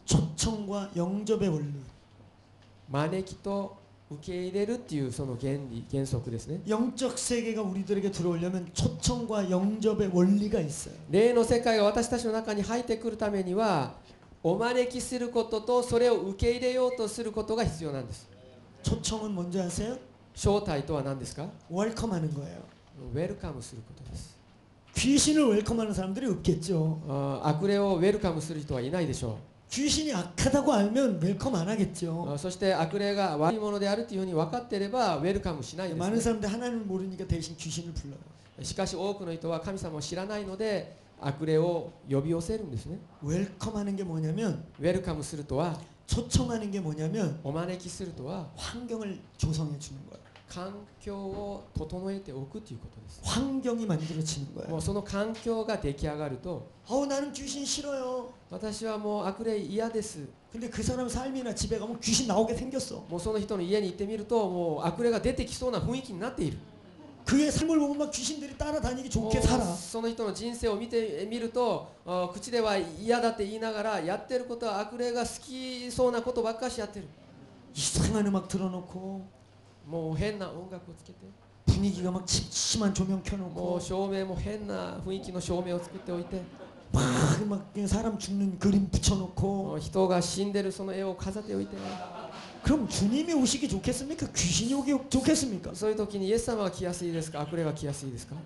초청과 영접의 원리. 招きと受け入れるっていうその原理、原則ですね。 영적 세계가 우리들에게 들어오려면 초청과 영접의 원리가 있어요. 霊の世界が私たちの中に入ってくるためには、お招きすることとそれを受け入れようとすることが必要なんです。 초청은 뭔지 아세요? 招待とは何ですか。 웰컴하는 거예요. ウェルカムすることです。 귀신을 웰컴하는 사람들이 없겠죠. あ悪霊をウェルカムする人はいないでしょ 귀신이 악하다고 알면 웰컴 안 う。 하겠죠. あそして悪霊が悪いものであるというふうに分かっていればウェルカムしないです、 많은 ね。 사람들 하나님을 모르니까 대신 귀신을 불러요. しかし多くの人は神様を知らないので悪霊を呼び寄せるんですね。 웰컴하는 게 뭐냐면 ウェルカムするとは、 초청하는 게 뭐냐면 お招きするとは 환경을 조성해 주는 거예요. 環境を整えておくということです。 환경이 만들어지는 も 거예요. うその環境が出来上がると、 어우 나는 귀신 싫어요. 私はもう悪霊嫌です。 근데 그 사람 삶이나 집에 가면 귀신 나오게 생겼어. もうその人の家に行ってみると、もう悪霊が出てきそうな雰囲気になっている。 그의 삶을 보면 막 귀신들이 따라다니기 좋게 살아. その人の人生を見てみると、あ口では嫌だって言いながらやってることは悪霊が好きそうなことばっかしやってる。 이상한 음악 틀어놓고 もう変な音楽をつけて、 분위기가 막 심한 조명 もう 켜놓고 照明も変な雰囲気の照明を作っておいて、 막, 막 그냥 사람 죽는 그림 붙여놓고 もう人が死んでるその絵を飾っておいて、 그럼 주님이 오시기 좋겠습니까? 귀신이 오기 좋겠습니까? そういう時にイエス様が来やすいですか、悪霊が来やすいですか。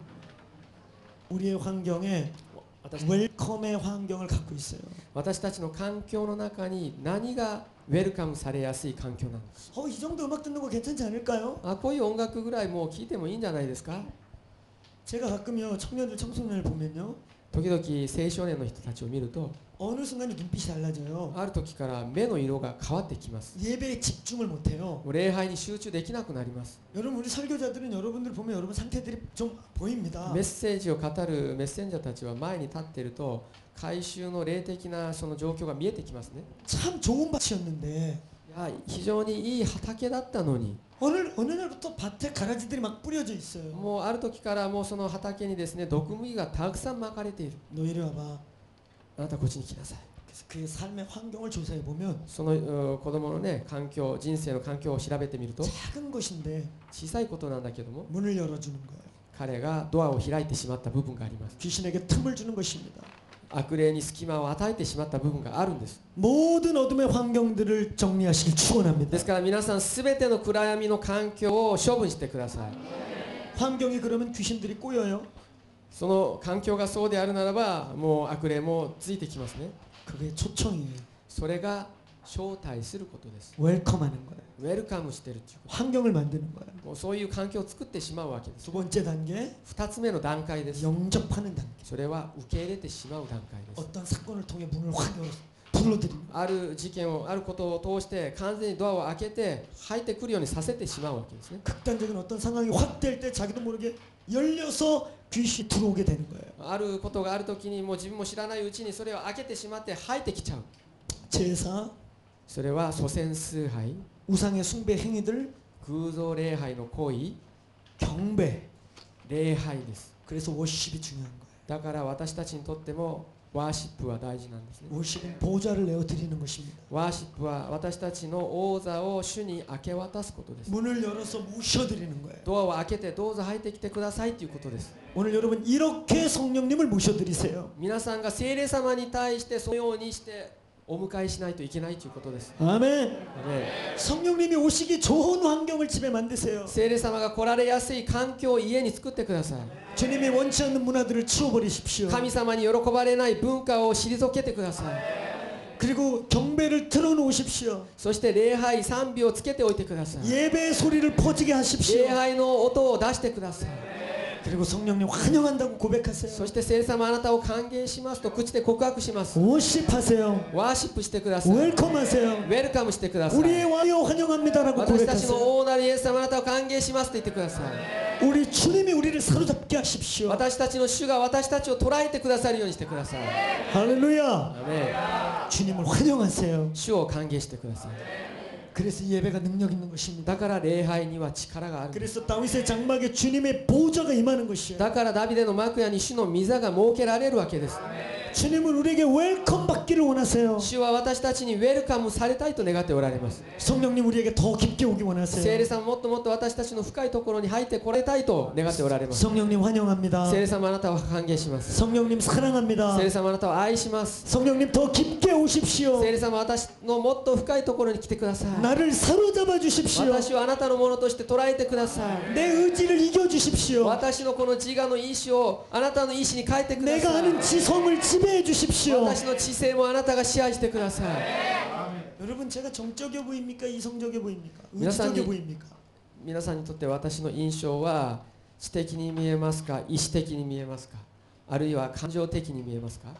우리의 환경에 私 웰컴의 환경을 갖고 있어요. 私たちの環境の中に何がウェルカムされやすい環境なのか。 어, 이 정도 음악 듣는 거 괜찮지 않을까요? あこういう音楽ぐらいもう聴いてもいいんじゃないですか。 제가 가끔요 청년들 청소년을 보면요 時々青少年の人たちを見ると、 어느 순간에 눈빛이 달라져요. ある時から目の色が変わってきます。 예배에 집중을 못해요. もう礼拝に集中できなくなります。 여러분 우리 설교자들은 여러분들 보면 여러분 상태들이 좀 보입니다. メッセージを語るメッセンジャーたちは前に立っていると、改宗の霊的なその状況が見えてきますね。 참 좋은 밭이었는데 やあ非常にいい畑だったのに 어느 어느 날부터 밭에 가라지들이 막 뿌려져 있어요. もうある時からもうその畑にですね毒麦がたくさんまかれている 너 이리 와봐. あなたこっちに来なさい 그래서 그의 삶의 환경을 조사해 보면 そのう子供のね環境人生の環境を調べてみると 작은 것인데 小さいことなんだけども 문을 열어주는 거예요. 彼がドアを開いてしまった部分があります 귀신에게 틈을 주는 것입니다. 悪霊に隙間を与えてしまった部分があるんです 모든 어둠의 환경들을 정리하시길 축원합니다. ですから皆さんすべての暗闇の環境を処分してください 환경이 그러면 귀신들이 꼬여요. その環境がそうであるならばもう悪霊もついてきますね 그게 초청이에요. それが招待することです 웰컴하는 거예요. ウェルカムしてるっていうこ 환경을 만드는 거예요. ともうそういう環境を作ってしまうわけです 두 번째 단계 二つ目の段階です 영접하는 단계. それは受け入れてしまう段階です 어떤 사건을 통해 문을 확 열어 불러들이는 거예요. ある事件をあることを通して完全にドアを開けて入ってくるようにさせてしまうわけですね 극단적인 어떤 상황이 확 될 때 자기도 모르게 열려서 귀신이 들어오게 되는 거예요. あることがあるときにもう自分も知らないうちにそれを開けてしまって入ってきちゃう 제사, それは祖先崇拝 우상의 숭배 행위들, 偶像礼拝の行為 경배. 礼拝です 그래서 워십이 중요한 거예요. だから私たちにとってもワーシップは大事なんですね 워십은 보좌를 내어 드리는 것입니다. ワーシップは私たちの王座を主に明け渡すことです 문을 열어서 모셔 드리는 거예요. ドアを開けてどうぞ入ってきてくださいということです 오늘 여러분 이렇게 성령님을 모셔 드리세요. 皆さんが聖霊様に対してそのようにしてお迎えしないといけないということです 아멘. ね 성령님이 오시기 좋은 환경을 집에 만드세요. 聖霊様が来られやすい環境を家に作ってください 주님이 원치 않는 문화들을 치워버리십시오. 神様に喜ばれない文化を退けてください 그리고 경배를 틀어놓으십시오. そして礼拝賛美をつけておいてください 예배의 소리를 퍼지게 하십시오. 礼拝の音を出してください 그리고 성령님 환영한다고 고백하세요. そして聖霊様あなたを歓迎しますと口で告白します 워십하세요. ワーシップしてください 웰컴하세요. ウェルカムしてください 우리의 왕이여 환영합니다라고 私たちの 고백하세요. 王なるイエス様あなたを歓迎しますと言ってください 우리 주님이 우리를 사로잡게 하십시오. 私たちの主が私たちを捉えてくださるようにしてください 할렐루야. アメン 주님을 환영하세요. 主を歓迎してください 그래서 예배가 능력 있는 것입니다. だから礼拝には力があるんです 그래서 다윗의 장막에 주님의 보좌가 임하는 것이에요. だからダビデの幕屋に主の御座が設けられるわけです 주님은 우리에게 웰컴 받기를 원하세요. 主は私たちにウェルカムされたいと願っておられます 성령님 우리에게 더 깊게 오기 聖霊 원하세요. 様もっともっと私たちの深いところに入ってこられたいと願っておられます 성령님 환영합니다. 聖霊様あなたを歓迎します 성령님 사랑합니다. 聖霊様あなたを愛します 성령님 더 깊게 오십시오. 聖霊様私のもっと深いところに来てください 나를 사로잡아 주십시오. 私をあなたのものとして捉えてください 내 의지를 이겨 주십시오. 私のこの自我の意志をあなたの意志に変えてくだ 내가 さい 하는 지성을 지배해 주십시오. 私の知性もあなたが支配してください 여러분 제가 정적여 보입니까? 이성적여 보입니까? 미나사님. 의지적여 보입니까? 皆さんにとって私の印象は知的に見えますか意志的に見えますかあるいは感情的に見えますか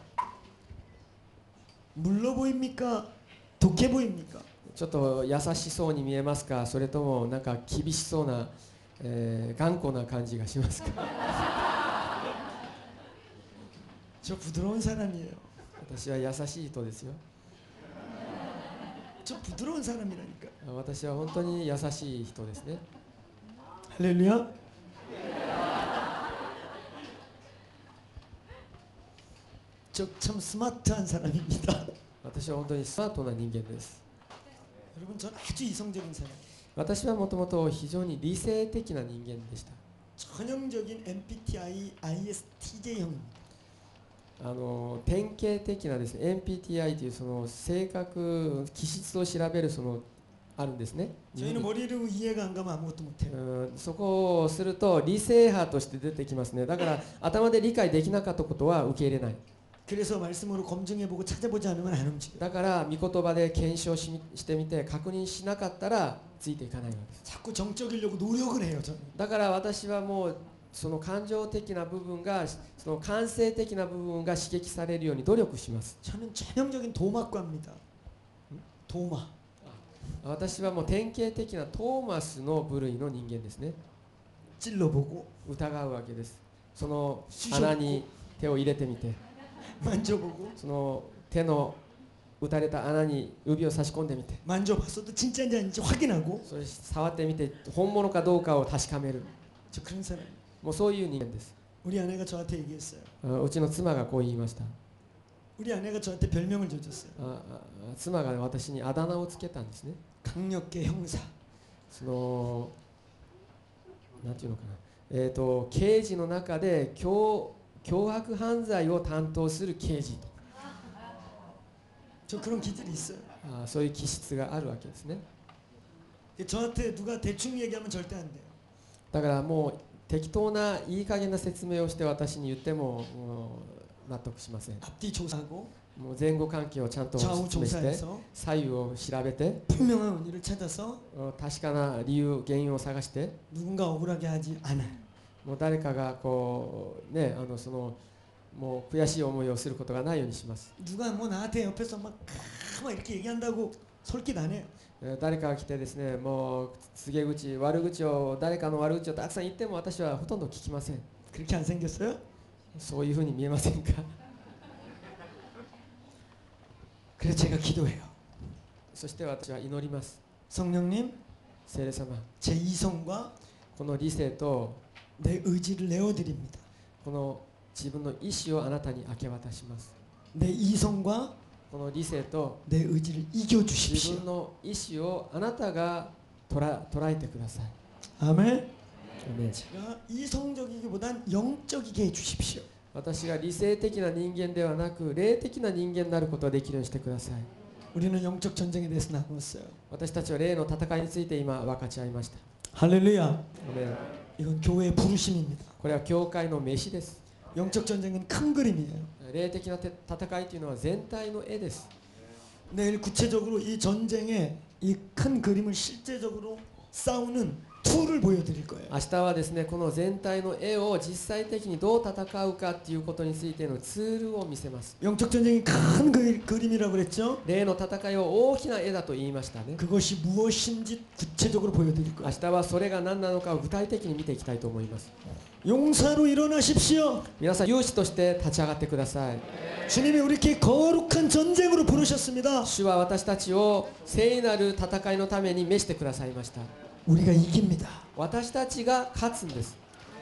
물러 보입니까? 독해 보입니까? ちょっと優しそうに見えますかそれともなんか厳しそうな、えー頑固な感じがしますか 저 부드러운 사람이에요. 私は優しい人ですよ 저 부드러운 사람이라니까. 私は本当に優しい人ですね 할렐루야. 저 참 스마트한 사람입니다. 私は本当にスマートな人間です 여러분 전 아주 이성적인 사람. 私はもともと非常に理性的な人間でした 전형적인 엠비티아이 아이에스티제이형입니다. あの典型的なですね エムピーティーアイ というその性格気質を調べるそのあるんですね 저희는 머리로 이해가 안 가면 아무것도 う 못해요. んそこをすると理性派として出てきますねだから頭で理解できなかったことは受け入れない 그래서 말씀으로 검증해보고 찾아보지 않으면 안 움직여요. だから御言葉で検証しみしてみて確認しなかったらついていかないわけです 자꾸 정적이려고 노력을 해요. 저는. だから私はもうその感情的な部分がその感性的な部分が刺激されるように努力します 저는 전형적인 도마과입니다. 도마. 私はもう典型的なトーマスの部類の人間ですね 찔러보고 疑うわけですその穴に手を入れてみて 만져보고 その手の打たれた穴に指を差し込んでみて 만져봤어도 진짜인지 아닌지 확인하고 それ触ってみて本物かどうかを確かめる 저 그런 사람. もうそういう人間です 우리 아내가 저한테 얘기했어요. あうちの妻がこう言いました 우리 아내가 저한테 별명을 줘줬어요. ああ妻が私にあだ名をつけたんですね 강력계 형사. そのなんていうのかなえっ、と刑事の中で脅脅迫犯罪を担当する刑事と 저 그런 기질이 있어요. あそういう気質があるわけですね 저한테 누가 대충 얘기하면 절대 안 돼요. だからもう適当ないい加減な説明をして私に言っても、もう納得しません 앞뒤 조사하고 もう前後関係をちゃんと 좌우 説明して 조사해서 左右を調べて 분명한 원인을 찾아서 確かな理由原因を探して 누군가 억울하게 하지 않아요. もう誰かがこうねあのそのもう悔しい思いをすることがないようにします 누가 뭐 나한테 옆에서 막, 막 이렇게 얘기한다고 솔깃 안 해요. えー誰かが来てですねもう告げ口悪口を誰かの悪口をたくさん言っても私はほとんど聞きません 그렇게 안 생겼어요? そういうふうに見えませんか 그래서 제가 기도해요. そして私は祈ります 성령님, 聖霊様 제 이성과 この理性と 내 의지를 내어드립니다. この自分の意志をあなたに明け渡します 내 이성과 この理性と 내 의지를 自 이겨주십시오. 分の意志をあなたが捉え捉えてください 아멘. アメン 제가 이성적이기보단 영적이게 해주십시오. 私が理性的な人間ではなく霊的な人間になることができるようにしてください 우리는 영적 전쟁에 대해서 나눴어요. 私たちは霊の戦いについて今分かち合いました 할렐루야. アメン 이건 교회의 부르심입니다. これは教会の飯です 영적 전쟁은 큰 그림이에요. 霊的なて戦いというのは全体の絵です 내일 구체적으로 이 전쟁의 이 큰 그림을 실제적으로 싸우는 툴을 보여드릴 거예요. 明日はですねこの全体の絵を実際的にどう戦うかっていうことについてのツールを見せます 영적 전쟁이 큰 그, 그림이라고 그랬죠? 霊の戦いを大きな絵だと言いましたね 그것이 무엇인지 구체적으로 보여드릴 明 거예요. 日はそれが何なのかを具体的に見ていきたいと思います 용사로 일어나십시오. 皆さん勇士として立ち上がってください 주님이 우리 이렇게 거룩한 전쟁으로 부르셨습니다. 主は私たちを聖なる戦いのために召してくださいました 우리가 이깁니다. 私たちが勝つんです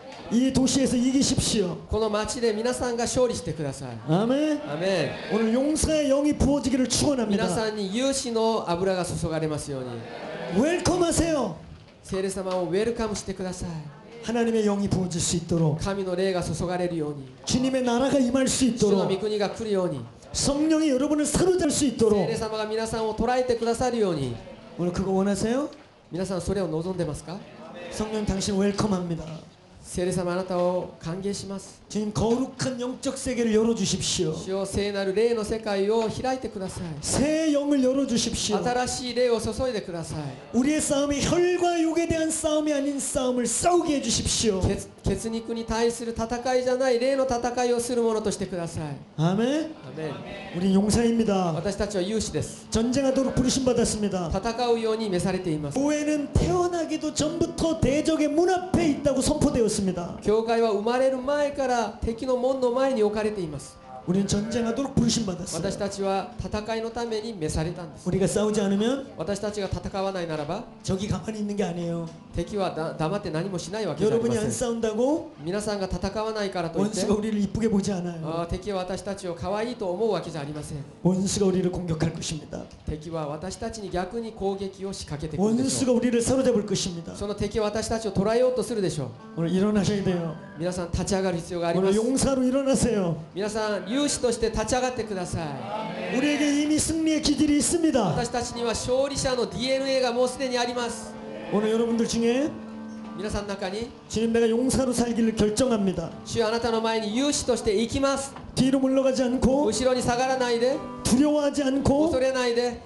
이 도시에서 이기십시오. この町で皆さんが勝利してください 아멘. アメン 오늘 용사의 영이 부어지기를 皆 축원합니다. さんに勇士の油が注がれますように 웰컴하세요. 聖霊様をウェルカムしてください 하나님의 영이 부어질 수 있도록 神の霊が注がれるように 주님의 나라가 임할 수 主の 있도록 御国が来るように 성령이 여러분을 사로잡을 수 聖 있도록 霊様が皆さんを捉えてくださるように 오늘 그거 원하세요? 皆さんそれを望んでますか 성령 당신 웰컴합니다. 聖霊様あなたを歓迎します 주님 거룩한 영적 세계를 열어주십시오. 主よ聖なる霊の世界を開いてください 새 영을 열어주십시오. 新しい霊を注いでください 우리의 싸움이 혈과 육에 대한 싸움이 아닌 싸움을 싸우게 해주십시오. 血, 血肉に対する戦いじゃない霊の戦いをするものとしてください 아멘. アメン 우리 용사입니다. 私たちは勇士です 전쟁하도록 부르심 받았습니다. 戦うように召されています 교회는 태어나기도 전부터 대적의 문 앞에 있다고 선포되었습니다. 教会は生まれる前から敵の門の前に置かれています 우리는 전쟁하도록 부르심 받았어요. 私たちは戦いのために召されたんです 우리가 싸우지 않으면 私たちが戦わないならば 적이 가만히 있는 게 아니에요. 敵はだ黙って何もしないわけじゃありま 여러분이 せ 안 ん 싸운다고 皆さんが戦わないからといって 원수가 우리를 이쁘게 보지 않아요. あー敵は私たちを可愛いと思うわけじゃありません 원수가 우리를 공격할 것입니다. 敵は私たちに逆に攻撃を仕掛けてくるでしょ 원수가 우리를 사로잡을 것입니다. うその敵は私たちを捉えようとするでしょう 오늘 일어나셔야 돼요. 皆さん立ち上がる必要がありま 오늘 す 용사로 일어나세요. 皆さん勇士として立ち上がってください 우리에게 이미 승리의 기질이 있습니다. 私たちには勝利者の ディーエヌエー がもうすでにあります 오늘 여러분들 중에 皆さんの中に 주님 내가 용사로 살기를 결정합니다. 主よあなたの前に勇士として生きます 뒤로 물러가지 않고 後ろに下がらないで 두려워하지 않고 恐れないで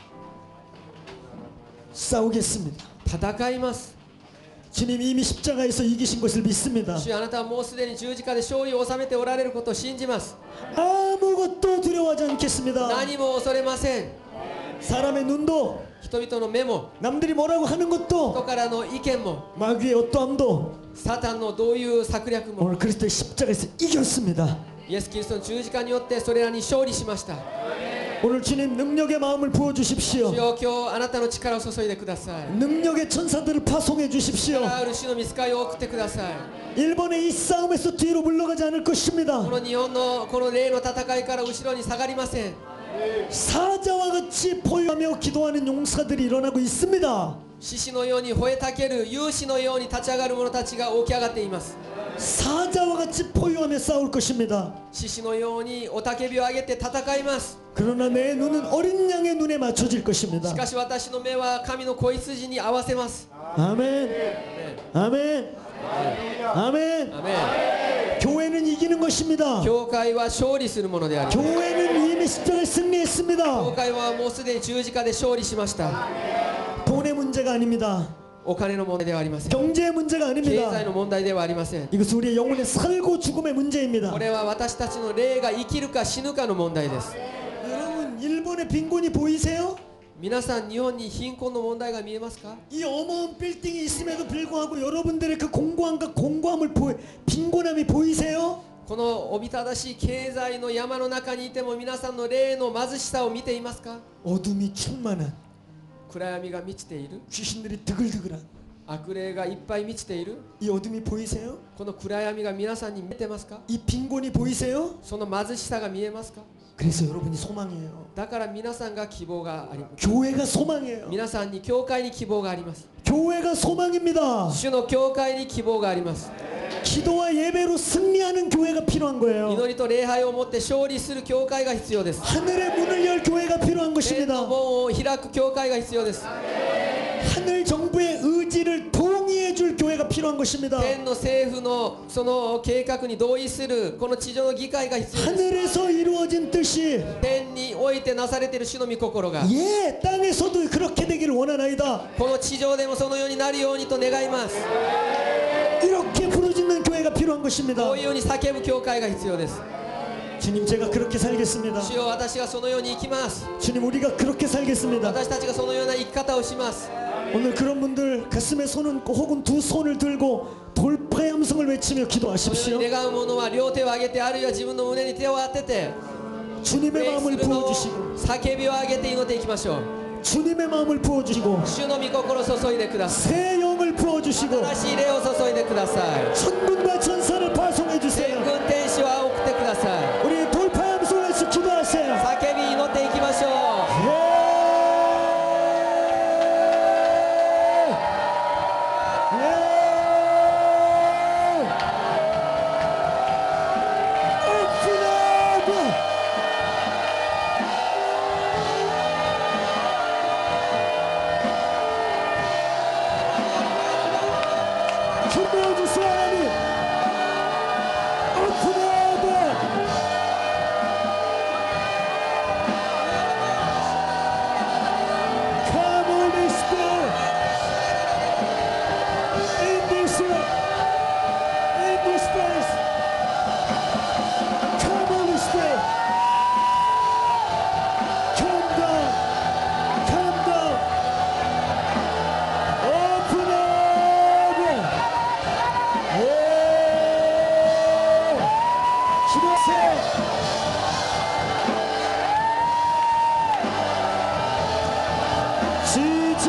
싸우겠습니다. 戦います 주님이 이미 십자가에서 이기신 것을 믿습니다. 主よあなたはもうすでに十字架で勝利を収めておられることを信じます 아무것도 두려워하지 않겠습니다. 何も恐れません 사람의 눈도 人々の目も 남들이 뭐라고 하는 人 것도 からの意見も 마귀의 어떠함도 サタンのどういう策略も 오늘 그리스도의 십자가에서 이겼습니다. イエス・キリストの十字架によってそれらに勝利しました 오늘 주님 능력의 마음을 부어주십시오. 主よ、今日あなたの力を注いでください。 능력의 천사들을 파송해 주십시오. 力ある主の御使いを送ってください。 일본의 이 싸움에서 뒤로 물러가지 않을 こ 것입니다. の日本のこの霊の戦いから後ろに下がりません。 사자와 같이 포효하며 기도하는 용사들이 일어나고 있습니다. 獅子のように吠えたける勇士のように立ち上がる者たちが起き上がっています。 사자와 같이 포효하며 싸울 것입니다. 獅子のように雄たけびを上げて戦います。 그러나 내 눈은 어린 양의 눈에 맞춰질 것입니다. しかし私の目は神の子羊に合わせます。 아멘. 아멘. 아멘. アメン。 교회는 이기는 것입니다. 教会は勝利するものであります。 교회는 이미 십자가에 教 승리했습니다. 会はもうすでに十字架で勝利しました。 돈의 문제가 아닙니다. お金の問題ではありません。 경제의 문제가 経済 아닙니다. の問題ではありません。 이것은 우리의 영혼의 살고 죽음의 문제입니다. これは私たちの霊が生きるか死ぬかの問題です。 여러분 일본의 빈곤이 보이세요? 皆さん、日本に貧困の問題が見えますか？ 이 어마어마한 빌딩이 있음에도 불구하고 여러분들의 그 공고함과 공고함을 보 빈곤함이 보이세요? このおびただしい経済の山の中にいても皆さんの霊の貧しさを見ていますか？ 어둠이 충만한 暗闇が満ちている、 귀신들이 드글드글한 悪霊がいっぱい満ちている、 이 어둠이 보이세요? この暗闇が皆さんに見えてますか？ 이 빈곤이 보이세요? その貧しさが見えますか？ 그래서 여러분이 소망이에요. だから皆さんが希望があります。 교회가 소망이에요. 皆さんに教会に希望があります。 교회가 소망입니다. 主の教会に希望があります。 기도와 예배로 승리하는 교회가 필요한 거예요. 祈りと礼拝をもって勝利する教会が必要です。 하늘의 문을 열 교회가 필요한 天の 것입니다. 門を開く教会が必要です。 하늘 정부의 의지를 동의해 줄 교회가 필요한 것입니다. 天の政府のその計画に同意するこの地上の議会が必要です。 하늘에서 이루어진 뜻이 天においてなされている主の御心が 예 땅에서도 그렇게 되기를 원하나이다. この地上でもそのようになるようにと願います。 이렇게 부르짖는 교회가 필요한 것입니다. こういうように叫ぶ教会が必要です。 주님 제가 그렇게 살겠습니다. 主よ、私がそのように生きます。 주님 우리가 그렇게 살겠습니다. 私たちがそのような生き方をします。 오늘 그런 분들 가슴에 손은 혹은 두 손을 들고 돌파의 함성을 외치며 そのよ 기도하십시오. うに願う者は両手を上げて、あるいは自分の胸に手を当てて 주님의 마음을 するのを 부어주시고 叫びを上げて祈っていきましょう。 주님의 마음을 부어주시고 主の御心を注いでください。 새 영을 부어주시고 新しい霊を注いでください。 천군과 천사를 파송해 天 주세요. 軍天使は送ってください。 우리 돌파의 함성을 외쳐 기도하세요. 叫び祈っていきましょう。 예. 예. 오픈업. 준비해주세요 하나님. 오픈업. Come Holy Spirit. In this room. In this place. Come Holy Spirit. Come down. Come down. Open up. Yeah. 기도하세요. 지저.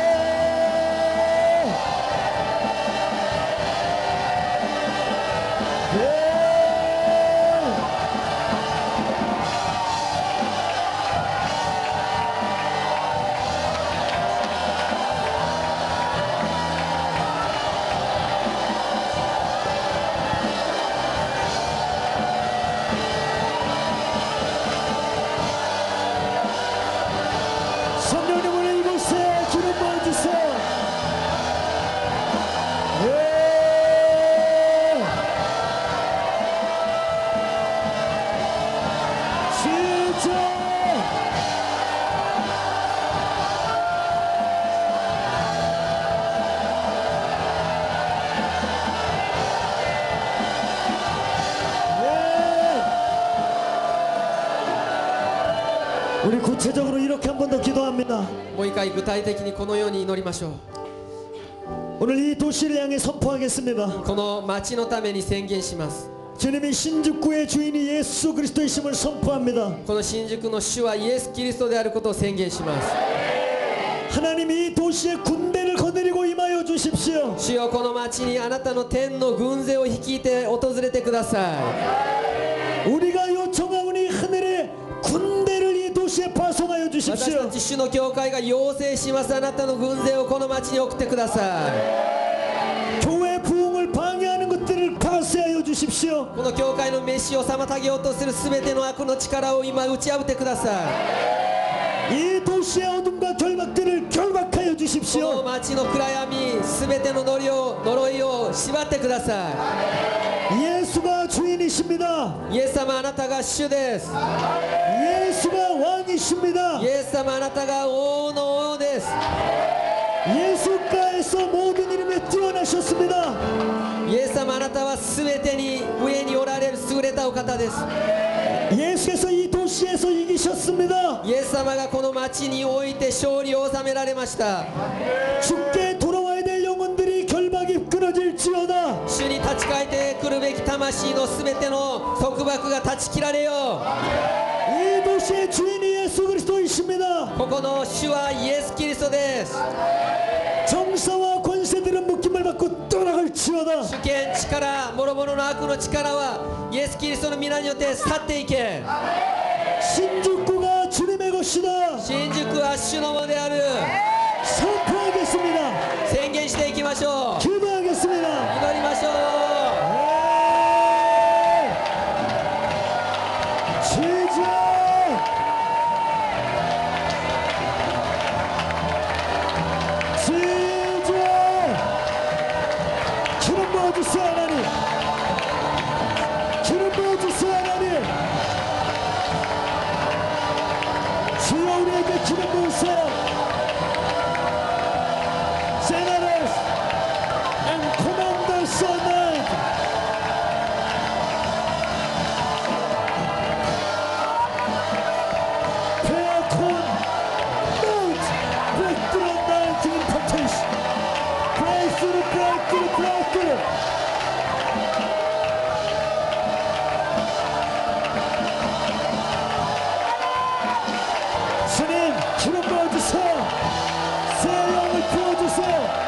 예. 성령님을 이곳에 기름 부어주세요. 예. 진짜. 예. 우리 구체적으로 이렇게 한 번 더 기도합니다. もう一回具体的にこのように祈りましょう。 오늘 이 도시를 향해 선포하겠습니다. この町のために宣言します。 주님이 신주쿠의 주인이 예수 그리스도이심을 선포합니다. この新宿の主はイエス・キリストであることを宣言します。 하나님이 이 도시에 군대를 거느리고 임하여 주십시오. 主よ、この町にあなたの天の軍勢を率いて訪れてください。 우리가 요청하오니 하늘의 군대를 이 도시에 파송하여 私 주십시오. たち主の教会が要請します。あなたの軍勢をこの町に送ってください。 교회 부흥을 방해하는 것들을 파쇄하여 주십시오. この教会の飯を妨げようとするすべての悪の力を今打ち破ってください。 이 도시의 어둠과 결박들을 결박하여 この 주십시오. 町の暗闇すべての呪いを呪いを縛ってくださ 예수가 주인이십니다. い。イエス様、あなたが主です。 예수가 왕이십니다. イエス様、あなたが王の王です。 예수가에서 모든 이름에 뛰어나셨습니다. イエス様、あなたはすべてに上におられる優れたお方です。 예수께서 이 도시에서 이기셨습니다. イエス様がこの町において勝利を収められました。 주께 돌아와야 될 영혼들이 결박이 끊어질지어다. 主に立ち返ってくるべき魂のすべての束縛が断ち切られよ 이 도시의 주인이 예수 그리스도이십니다. う。ここの主はイエス・キリストです。 정사와 권세들은 묶임을 받고 떠나갈지어다. 主権、力、諸々の悪の力はイエス・キリストの皆によって去っていけ。 신주쿠가 주님의 것이다. 新宿は主のものである。 선포하겠습니다. 宣言していきましょう。 기도하겠습니다. 祈りましょう。 지지. 지지. 기름 부어주세요 하나님. 기름 부어주세요 하나님. 주여 우리에게 기름 부으세요. Senators and commanders tonight. Prayer night, breakthrough night impartation. Breakthrough, breakthrough, breakthrough. 주님, 기름 부어주세요. 새 영을 부어주세요.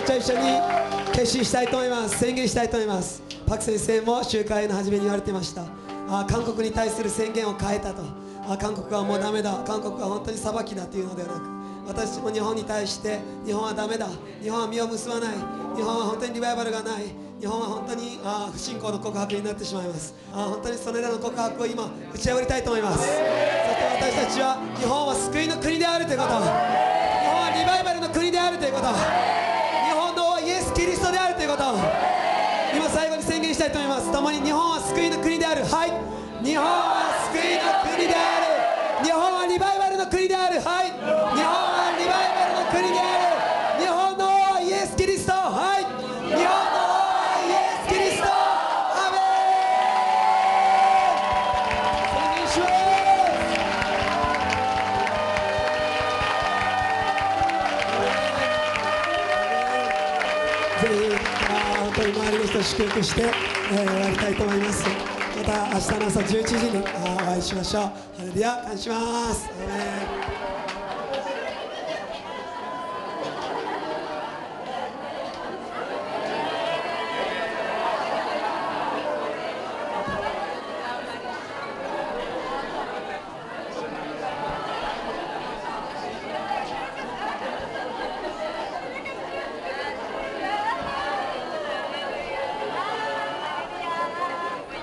たちは一緒に決心したいと思います。宣言したいと思います。パク先生も集会の初めに言われていました。あ韓国に対する宣言を変えたと。あ韓国はもうダメだ、韓国は本当に裁きだというのではなく、私も日本に対して日本はダメだ、日本は実を結ばない、日本は本当にリバイバルがない、日本は本当にあ不信仰の告白になってしまいます。あ本当にそれらの告白を今打ち破りたいと思います。そして私たちは日本は救いの国であるということ、日本はリバイバルの国であるということ、日本の王はイエス・キリストであるということを今最後に宣言したいと思います。共に日本は救いの国である。はい、日本は救いの国である。日本はリバイバルの国である。はい、日本はリバイバルの国である。日本の王はイエス・キリスト。はい、日本の王はイエス・キリスト。アメン。宣言します。ぜひあ本当に周りの人を祝福して、えー、終わりたいと思います。また明日の朝じゅういちじにお会いしましょう。ハレルヤ、感謝します。アメン。